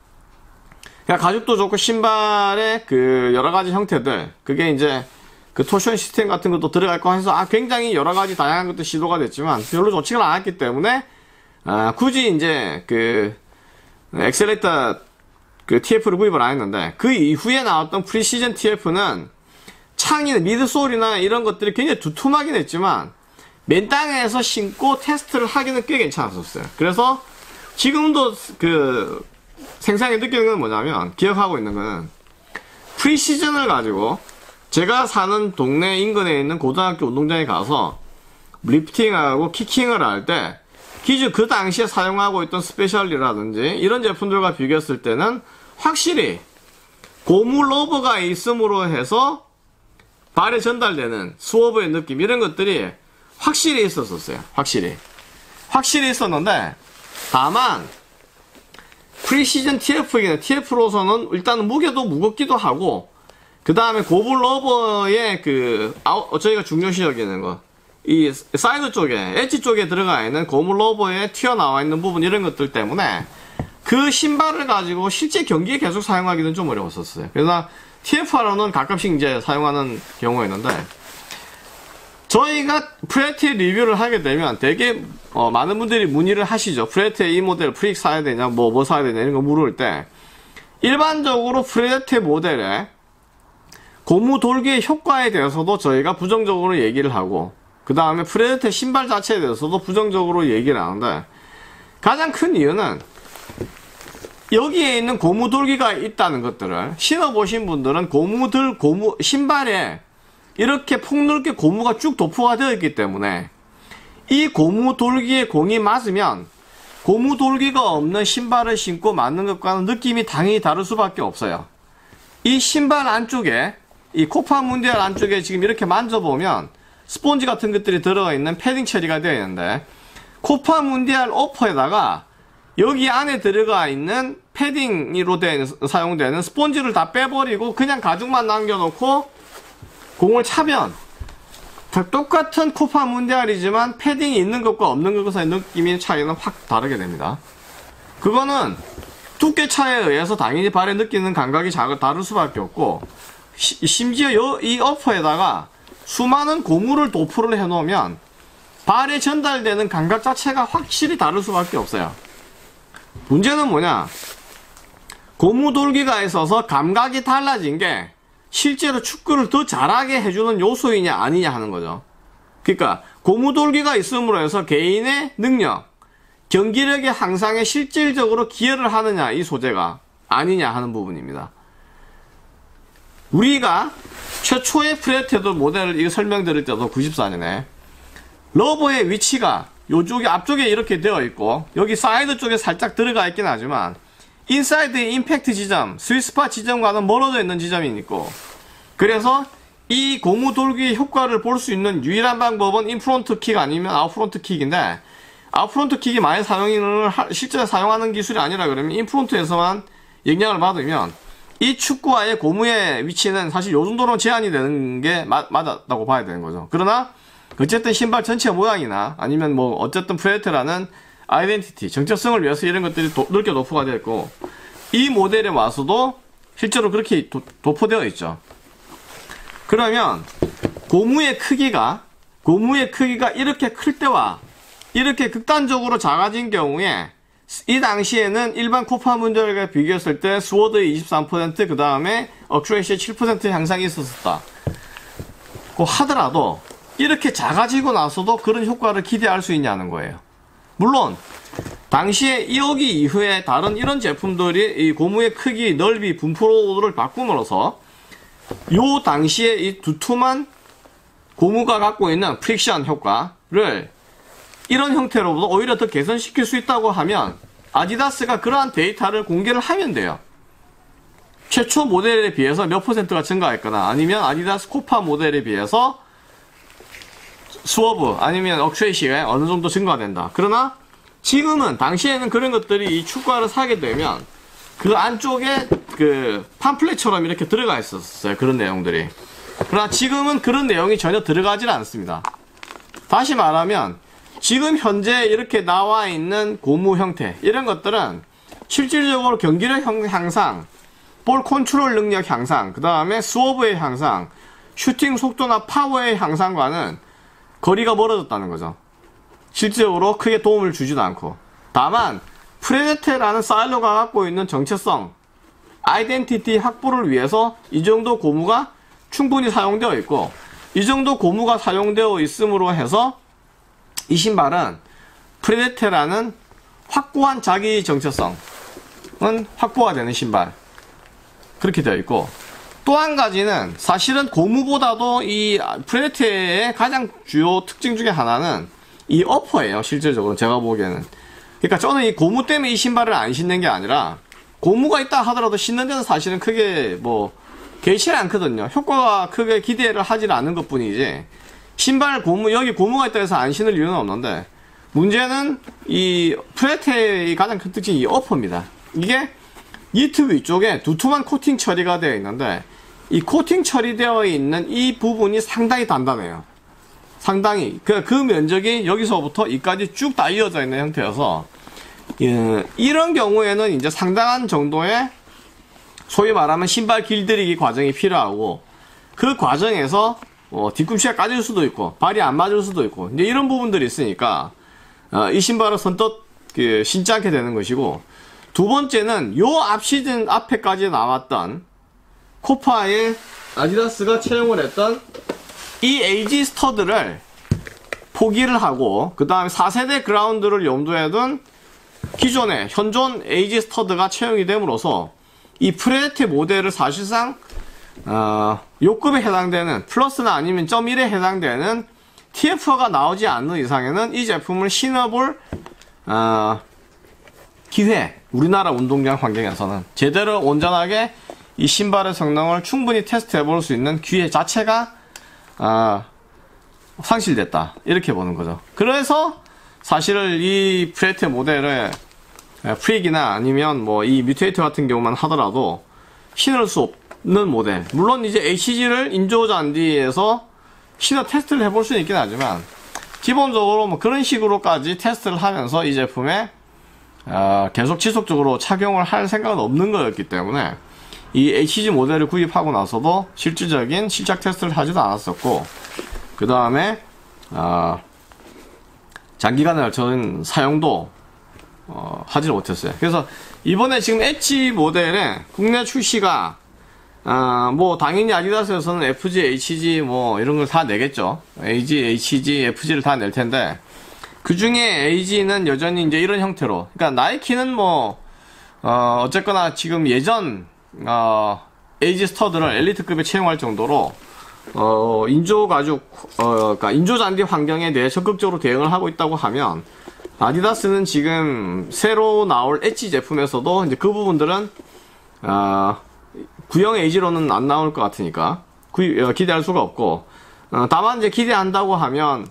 A: 그러니까 가죽도 좋고 신발의 그 여러가지 형태들, 그게 이제 그 토션 시스템 같은 것도 들어갈 거 해서 아 굉장히 여러가지 다양한 것도 시도가 됐지만 별로 좋지가 않았기 때문에 아 굳이 이제 그 엑셀레이터 그 티에프를 구입을 안 했는데, 그 이후에 나왔던 프리시즌 티에프는 창이나 미드솔이나 이런 것들이 굉장히 두툼하긴 했지만 맨 땅에서 신고 테스트를 하기는 꽤 괜찮았었어요. 그래서 지금도 그 생생하게 느끼는 건 뭐냐면, 기억하고 있는 거는 프리시즌을 가지고 제가 사는 동네 인근에 있는 고등학교 운동장에 가서 리프팅하고 키킹을 할 때 기존 그 당시에 사용하고 있던 스페셜리라든지 이런 제품들과 비교했을 때는 확실히 고무 러버가 있음으로 해서 발에 전달되는 스워브의 느낌, 이런 것들이 확실히 있었었어요. 확실히 확실히 있었는데, 다만 프리시즌 티에프이긴 티에프로서는 일단 무게도 무겁기도 하고, 그 다음에 고무 러버의 그 아웃, 저희가 중요시 여기는 거, 이 사이드 쪽에 엣지 쪽에 들어가 있는 고무 러버에 튀어나와 있는 부분, 이런 것들 때문에 그 신발을 가지고 실제 경기에 계속 사용하기는 좀 어려웠었어요. 그래서 티에프알로는 가끔씩 이제 사용하는 경우가 있는데, 저희가 프레테 리뷰를 하게 되면 되게 어, 많은 분들이 문의를 하시죠. 프레테 이 모델 프릭 사야 되냐, 뭐 뭐 사야 되냐, 이런 거 물을 때 일반적으로 프레테 모델의 고무 돌기의 효과에 대해서도 저희가 부정적으로 얘기를 하고, 그 다음에 프레테 신발 자체에 대해서도 부정적으로 얘기를 하는데, 가장 큰 이유는 여기에 있는 고무돌기가 있다는 것들을 신어보신 분들은 고무들, 고무, 신발에 이렇게 폭넓게 고무가 쭉 도포가 되어 있기 때문에 이 고무돌기에 공이 맞으면 고무돌기가 없는 신발을 신고 맞는 것과는 느낌이 당연히 다를 수밖에 없어요. 이 신발 안쪽에, 이 코파 문디알 안쪽에 지금 이렇게 만져보면 스폰지 같은 것들이 들어가 있는 패딩 처리가 되어 있는데, 코파 문디알 오퍼에다가 여기 안에 들어가 있는 패딩으로 된, 사용되는 스폰지를 다 빼버리고 그냥 가죽만 남겨놓고 공을 차면 똑같은 코파 문디알이지만 패딩이 있는 것과 없는 것의 느낌의 차이는 확 다르게 됩니다. 그거는 두께 차이에 의해서 당연히 발에 느끼는 감각이 다를 수밖에 없고, 시, 심지어 요, 이 어퍼에다가 수많은 고무를 도포를 해놓으면 발에 전달되는 감각 자체가 확실히 다를 수밖에 없어요. 문제는 뭐냐, 고무돌기가 있어서 감각이 달라진 게 실제로 축구를 더 잘하게 해주는 요소이냐 아니냐 하는 거죠. 그러니까 고무돌기가 있음으로 해서 개인의 능력, 경기력의 향상에 실질적으로 기여를 하느냐, 이 소재가 아니냐 하는 부분입니다. 우리가 최초의 프레테더 모델을 이거 설명드릴 때도 구십사 년에 러버의 위치가 요쪽에 앞쪽에 이렇게 되어 있고 여기 사이드 쪽에 살짝 들어가 있긴 하지만 인사이드의 임팩트 지점, 스윗스팟 지점과는 멀어져 있는 지점이 있고, 그래서 이 고무 돌기의 효과를 볼 수 있는 유일한 방법은 인프론트 킥 아니면 아웃프론트 킥인데, 아웃프론트 킥이 많이 사용을 실제 사용하는 기술이 아니라 그러면 인프론트에서만 영향을 받으면 이 축구와의 고무의 위치는 사실 요 정도로 제한이 되는 게 맞, 맞았다고 봐야 되는 거죠. 그러나 어쨌든 신발 전체 모양이나 아니면 뭐 어쨌든 프레테라는 아이덴티티, 정체성을 위해서 이런 것들이 도, 넓게 도포가 되어 있고, 이 모델에 와서도 실제로 그렇게 도, 도포되어 있죠. 그러면 고무의 크기가 고무의 크기가 이렇게 클 때와 이렇게 극단적으로 작아진 경우에 이 당시에는 일반 코파 문디알과 비교했을 때 스워드의 이십삼 퍼센트, 그 다음에 어크레이시의 칠 퍼센트 향상이 있었다 고 하더라도 이렇게 작아지고 나서도 그런 효과를 기대할 수 있냐는 거예요. 물론 당시에 여기 이후에 다른 이런 제품들이 이 고무의 크기, 넓이, 분포를 바꿈으로써 요 당시에 이 두툼한 고무가 갖고 있는 프릭션 효과를 이런 형태로도 오히려 더 개선시킬 수 있다고 하면 아디다스가 그러한 데이터를 공개를 하면 돼요. 최초 모델에 비해서 몇 퍼센트가 증가했거나 아니면 아디다스 코파 모델에 비해서 스워브 아니면 어크레이시가 어느 정도 증가된다. 그러나 지금은 당시에는 그런 것들이 이 축구화를 사게 되면 그 안쪽에 그 팜플렛처럼 이렇게 들어가 있었어요. 그런 내용들이. 그러나 지금은 그런 내용이 전혀 들어가질 않습니다. 다시 말하면 지금 현재 이렇게 나와 있는 고무 형태, 이런 것들은 실질적으로 경기력 향상, 볼 컨트롤 능력 향상, 그 다음에 스워브의 향상, 슈팅 속도나 파워의 향상과는 거리가 멀어졌다는 거죠. 실질적으로 크게 도움을 주지도 않고. 다만 프레데테라는 사일로가 갖고 있는 정체성, 아이덴티티 확보를 위해서 이 정도 고무가 충분히 사용되어 있고, 이 정도 고무가 사용되어 있음으로 해서 이 신발은 프레데테라는 확고한 자기 정체성은 확보가 되는 신발, 그렇게 되어 있고, 또 한 가지는 사실은 고무보다도 이 프레데테의 가장 주요 특징 중에 하나는 이 어퍼예요. 실질적으로 제가 보기에는. 그러니까 저는 이 고무 때문에 이 신발을 안 신는 게 아니라, 고무가 있다 하더라도 신는 데는 사실은 크게 뭐 개의치는 않거든요. 효과가 크게 기대를 하지 않는 것 뿐이지, 신발 고무, 여기 고무가 있다 해서 안 신을 이유는 없는데, 문제는 이 프레테의 가장 큰 특징이 이 어퍼입니다. 이게 니트 위쪽에 두툼한 코팅 처리가 되어 있는데, 이 코팅 처리되어 있는 이 부분이 상당히 단단해요. 상당히 그, 그 면적이 여기서부터 이까지 쭉 다 이어져 있는 형태여서, 예, 이런 경우에는 이제 상당한 정도의 소위 말하면 신발 길들이기 과정이 필요하고, 그 과정에서 어, 뒤꿈치가 까질 수도 있고 발이 안 맞을 수도 있고 이제 이런 부분들이 있으니까 어, 이 신발을 선뜻 그, 신지 않게 되는 것이고, 두 번째는 요 앞 시즌 앞에까지 나왔던 코파에 아디다스가 채용을 했던 이 에이지 스터드를 포기를 하고, 그 다음에 사 세대 그라운드를 염두에 둔 기존의 현존 에이지 스터드가 채용이 됨으로써 이 프레테 모델을 사실상 어, 요급에 해당되는 플러스나 아니면 점 일에 해당되는 티에프가 나오지 않는 이상에는 이 제품을 신어볼 어, 기회, 우리나라 운동장 환경에서는 제대로 온전하게 이 신발의 성능을 충분히 테스트 해볼 수 있는 기회 자체가 어, 상실됐다, 이렇게 보는 거죠. 그래서 사실은 이 프레테 모델을 프릭이나 아니면 뭐 이 뮤테이터 같은 경우만 하더라도 신을 수 없는 모델, 물론 이제 에이치지를 인조 잔디에서 신어 테스트를 해볼 수는 있긴 하지만 기본적으로 뭐 그런 식으로까지 테스트를 하면서 이 제품에 어, 계속 지속적으로 착용을 할 생각은 없는 거였기 때문에 이 에이치지 모델을 구입하고 나서도 실질적인 실착 테스트를 하지도 않았었고, 그 다음에 어, 장기간에 걸쳐진 사용도 어, 하지를 못했어요. 그래서 이번에 지금 엣지 모델의 국내 출시가 어, 뭐 당연히 아디다스에서는 에프지, 에이치지 뭐 이런 걸 다 내겠죠. 에이지, 에이치지, 에프지를 다 낼 텐데, 그 중에 에이지는 여전히 이제 이런 형태로, 그러니까 나이키는 뭐 어, 어쨌거나 지금 예전 어, 에이지 스터드를 엘리트급에 채용할 정도로 어, 인조 가죽, 어, 그러니까 인조 잔디 환경에 대해 적극적으로 대응을 하고 있다고 하면, 아디다스는 지금 새로 나올 엣지 제품에서도 이제 그 부분들은 어, 구형 에이지로는 안 나올 것 같으니까 구, 어, 기대할 수가 없고, 어, 다만 이제 기대한다고 하면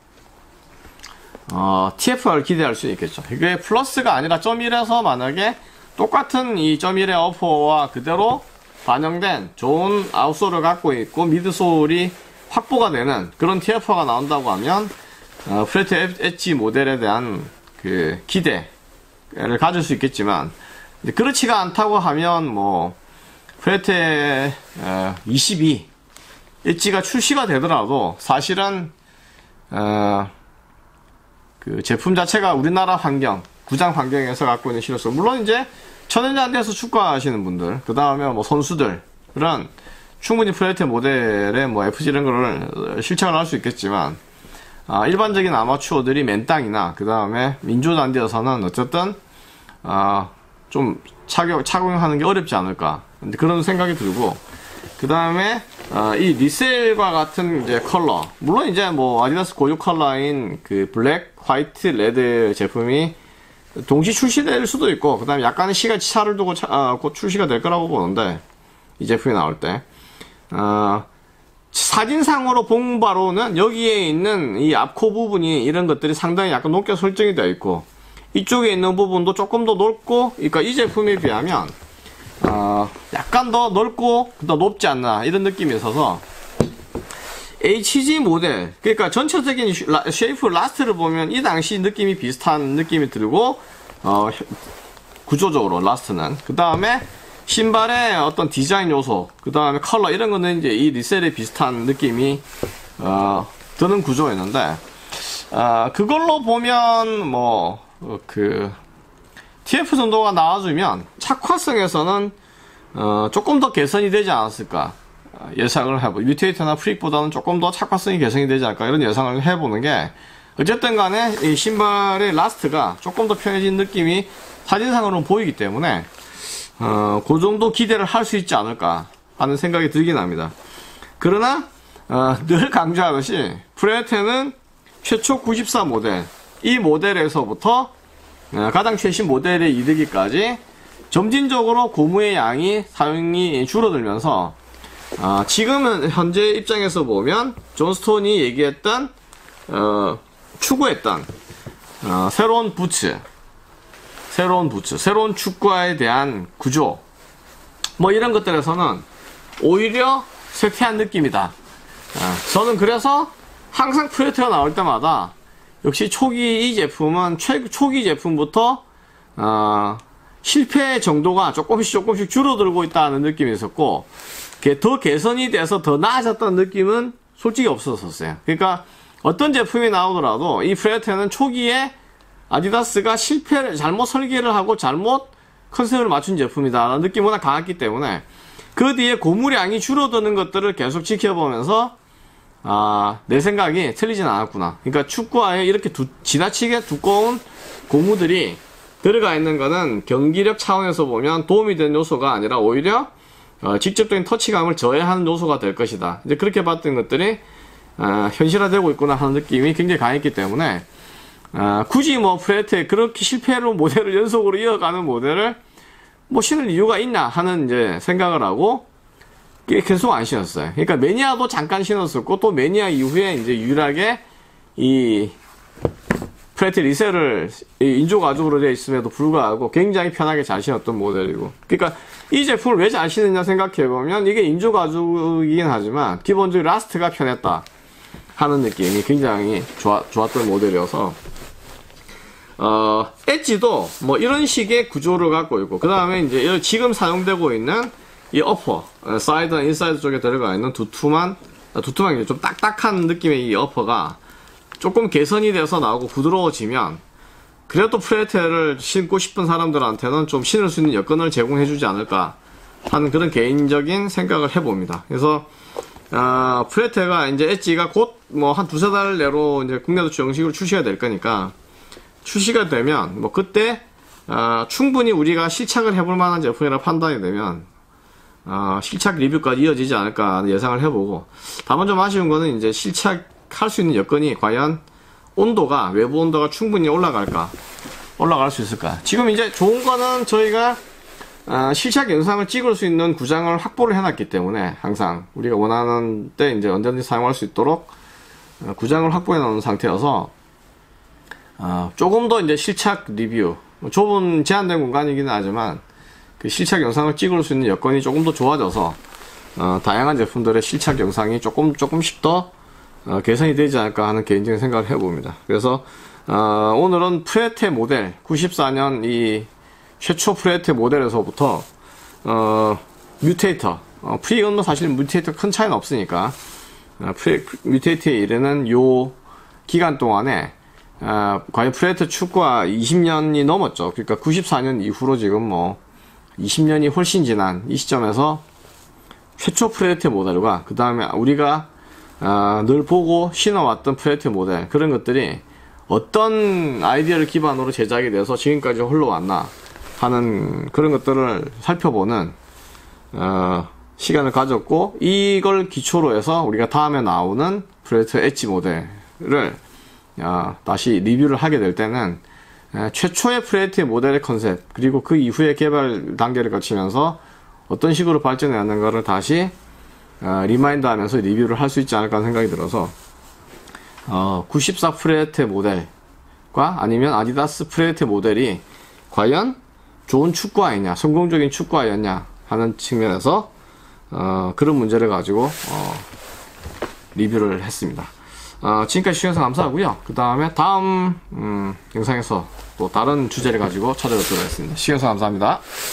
A: 어, 티에프알을 기대할 수 있겠죠. 이게 플러스가 아니라 점 일에서 만약에 똑같은 이 점 일의 어퍼와 그대로 반영된 좋은 아웃솔을 갖고 있고 미드솔이 확보가 되는 그런 티에프가 나온다고 하면 어, 프레테 엣지 모델에 대한 그 기대를 가질 수 있겠지만, 그렇지가 않다고 하면 뭐 프레테 어, 이십이 엣지가 출시가 되더라도 사실은 어, 그 제품 자체가 우리나라 환경, 구장 환경에서 갖고 있는 실효성, 물론 이제 천연잔디에서 축구하시는 분들, 그 다음에 뭐 선수들, 그런 충분히 프레테 모델에 뭐 에프지 이런 거를 실착을 할 수 있겠지만, 아, 일반적인 아마추어들이 맨땅이나 그 다음에 민조잔디에서는 어쨌든 아, 좀 착용, 착용하는 게 어렵지 않을까, 그런 생각이 들고, 그 다음에 아, 이 리셀과 같은 이제 컬러, 물론 이제 뭐 아디다스 고유 컬러인 그 블랙, 화이트, 레드 제품이 동시 출시될 수도 있고, 그 다음에 약간의 시간 차를 두고 차, 아, 곧 출시가 될 거라고 보는데, 이 제품이 나올 때 어, 사진상으로 본 바로는 여기에 있는 이 앞코 부분이 이런 것들이 상당히 약간 높게 설정이 되어 있고, 이쪽에 있는 부분도 조금 더 넓고, 그러니까 이 제품에 비하면 어, 약간 더 넓고 더 높지 않나, 이런 느낌이 있어서 에이치지 모델, 그러니까 전체적인 쉐이프 라스트를 보면 이 당시 느낌이 비슷한 느낌이 들고, 어, 구조적으로 라스트는, 그 다음에 신발의 어떤 디자인 요소, 그 다음에 컬러, 이런 거는 이제 이 리셀에 비슷한 느낌이 어, 드는 구조였는데, 어, 그걸로 보면 뭐 그 티에프 정도가 나와주면 착화성에서는 어, 조금 더 개선이 되지 않았을까 예상을 해보, 뮤테이터나 프릭보다는 조금 더 착화성이 개선이 되지 않을까, 이런 예상을 해보는 게, 어쨌든 간에 이 신발의 라스트가 조금 더 편해진 느낌이 사진상으로는 보이기 때문에 어, 그 정도 기대를 할 수 있지 않을까 하는 생각이 들긴 합니다. 그러나 어, 늘 강조하듯이 프레테는 최초 구십사 모델, 이 모델에서부터 어, 가장 최신 모델에 이르기까지 점진적으로 고무의 양이 사용이 줄어들면서 어, 지금은 현재 입장에서 보면 존 스톤이 얘기했던 어, 추구했던 어, 새로운 부츠, 새로운 부츠, 새로운 축구화에 대한 구조, 뭐 이런 것들에서는 오히려 쇠퇴한 느낌이다. 어, 저는 그래서 항상 프레테가 나올 때마다 역시 초기 이 제품은 최, 초기 제품부터 어, 실패 정도가 조금씩 조금씩 줄어들고 있다는 느낌이 있었고, 더 개선이 돼서 더 나아졌다는 느낌은 솔직히 없었었어요. 그러니까 어떤 제품이 나오더라도 이 프레테는 초기에 아디다스가 실패를, 잘못 설계를 하고 잘못 컨셉을 맞춘 제품이다 라는 느낌이 워낙 강했기 때문에, 그 뒤에 고무량이 줄어드는 것들을 계속 지켜보면서 아, 내 생각이 틀리진 않았구나. 그러니까 축구화에 이렇게 두, 지나치게 두꺼운 고무들이 들어가 있는 거는 경기력 차원에서 보면 도움이 되는 요소가 아니라 오히려 어, 직접적인 터치감을 저해하는 요소가 될 것이다. 이제 그렇게 봤던 것들이 어, 현실화되고 있구나 하는 느낌이 굉장히 강했기 때문에 어, 굳이 뭐 프레테에 그렇게 실패로 모델을 연속으로 이어가는 모델을 뭐 신을 이유가 있나 하는 이제 생각을 하고 계속 안 신었어요. 그러니까 매니아도 잠깐 신었었고 또 매니아 이후에 이제 유일하게 이 프레테 리셀을 인조 가죽으로 되어 있음에도 불구하고 굉장히 편하게 잘 신었던 모델이고, 그러니까 이 제품을 왜 잘 신느냐 생각해보면 이게 인조 가죽이긴 하지만 기본적으로 라스트가 편했다 하는 느낌이 굉장히 좋아, 좋았던 모델이어서 어, 엣지도 뭐 이런 식의 구조를 갖고 있고, 그 다음에 이제 지금 사용되고 있는 이 어퍼, 사이드, 인사이드 쪽에 들어가 있는 두툼한, 두툼한 게 좀 딱딱한 느낌의 이 어퍼가 조금 개선이 돼서 나오고 부드러워지면 그래도 프레테를 신고 싶은 사람들한테는 좀 신을 수 있는 여건을 제공해주지 않을까 하는 그런 개인적인 생각을 해봅니다. 그래서 어, 프레테가 이제 엣지가 곧 뭐 한 두세 달 내로 이제 국내도 정식으로 출시가 될 거니까 출시가 되면 뭐 그때 어, 충분히 우리가 실착을 해볼 만한 제품이라 판단이 되면 어, 실착 리뷰까지 이어지지 않을까 하는 예상을 해보고, 다만 좀 아쉬운 거는 이제 실착할 수 있는 여건이 과연 온도가, 외부 온도가 충분히 올라갈까, 올라갈 수 있을까. 지금 이제 좋은 거는 저희가 어, 실착 영상을 찍을 수 있는 구장을 확보를 해놨기 때문에 항상 우리가 원하는 때 이제 언제든지 사용할 수 있도록 어, 구장을 확보해 놓은 상태여서 어, 조금 더 이제 실착 리뷰, 좁은 제한된 공간이기는 하지만 그 실착 영상을 찍을 수 있는 여건이 조금 더 좋아져서 어, 다양한 제품들의 실착 영상이 조금 조금씩 더 어, 개선이 되지 않을까 하는 개인적인 생각을 해봅니다. 그래서 어, 오늘은 프레테 모델 구십사 년 이 최초 프레테 모델에서부터 어, 뮤테이터, 어, 프리건도 사실 뮤테이터 큰 차이는 없으니까 어, 프레, 뮤테이터에 이르는 요 기간 동안에 어, 과연 프레테 축구가 이십 년이 넘었죠. 그러니까 구십사 년 이후로 지금 뭐 이십 년이 훨씬 지난 이 시점에서 최초 프레테 모델과 그 다음에 우리가 어, 늘 보고 신어왔던 프레테 모델, 그런 것들이 어떤 아이디어를 기반으로 제작이 돼서 지금까지 흘러왔나 하는 그런 것들을 살펴보는 어, 시간을 가졌고, 이걸 기초로 해서 우리가 다음에 나오는 프레테 엣지 모델을 어, 다시 리뷰를 하게 될 때는 에, 최초의 프레테 모델의 컨셉, 그리고 그 이후의 개발 단계를 거치면서 어떤 식으로 발전해 왔는가를 다시 어, 리마인드 하면서 리뷰를 할 수 있지 않을까 하는 생각이 들어서 어, 구십사 프레테 모델과 아니면 아디다스 프레테 모델이 과연 좋은 축구화이냐, 성공적인 축구화였냐 하는 측면에서 어, 그런 문제를 가지고 어, 리뷰를 했습니다. 어, 지금까지 시청해주셔서 감사하고요. 그 다음에 다음 음, 영상에서 또 다른 주제를 가지고 찾아뵙도록 하겠습니다. 시청해주셔서 감사합니다.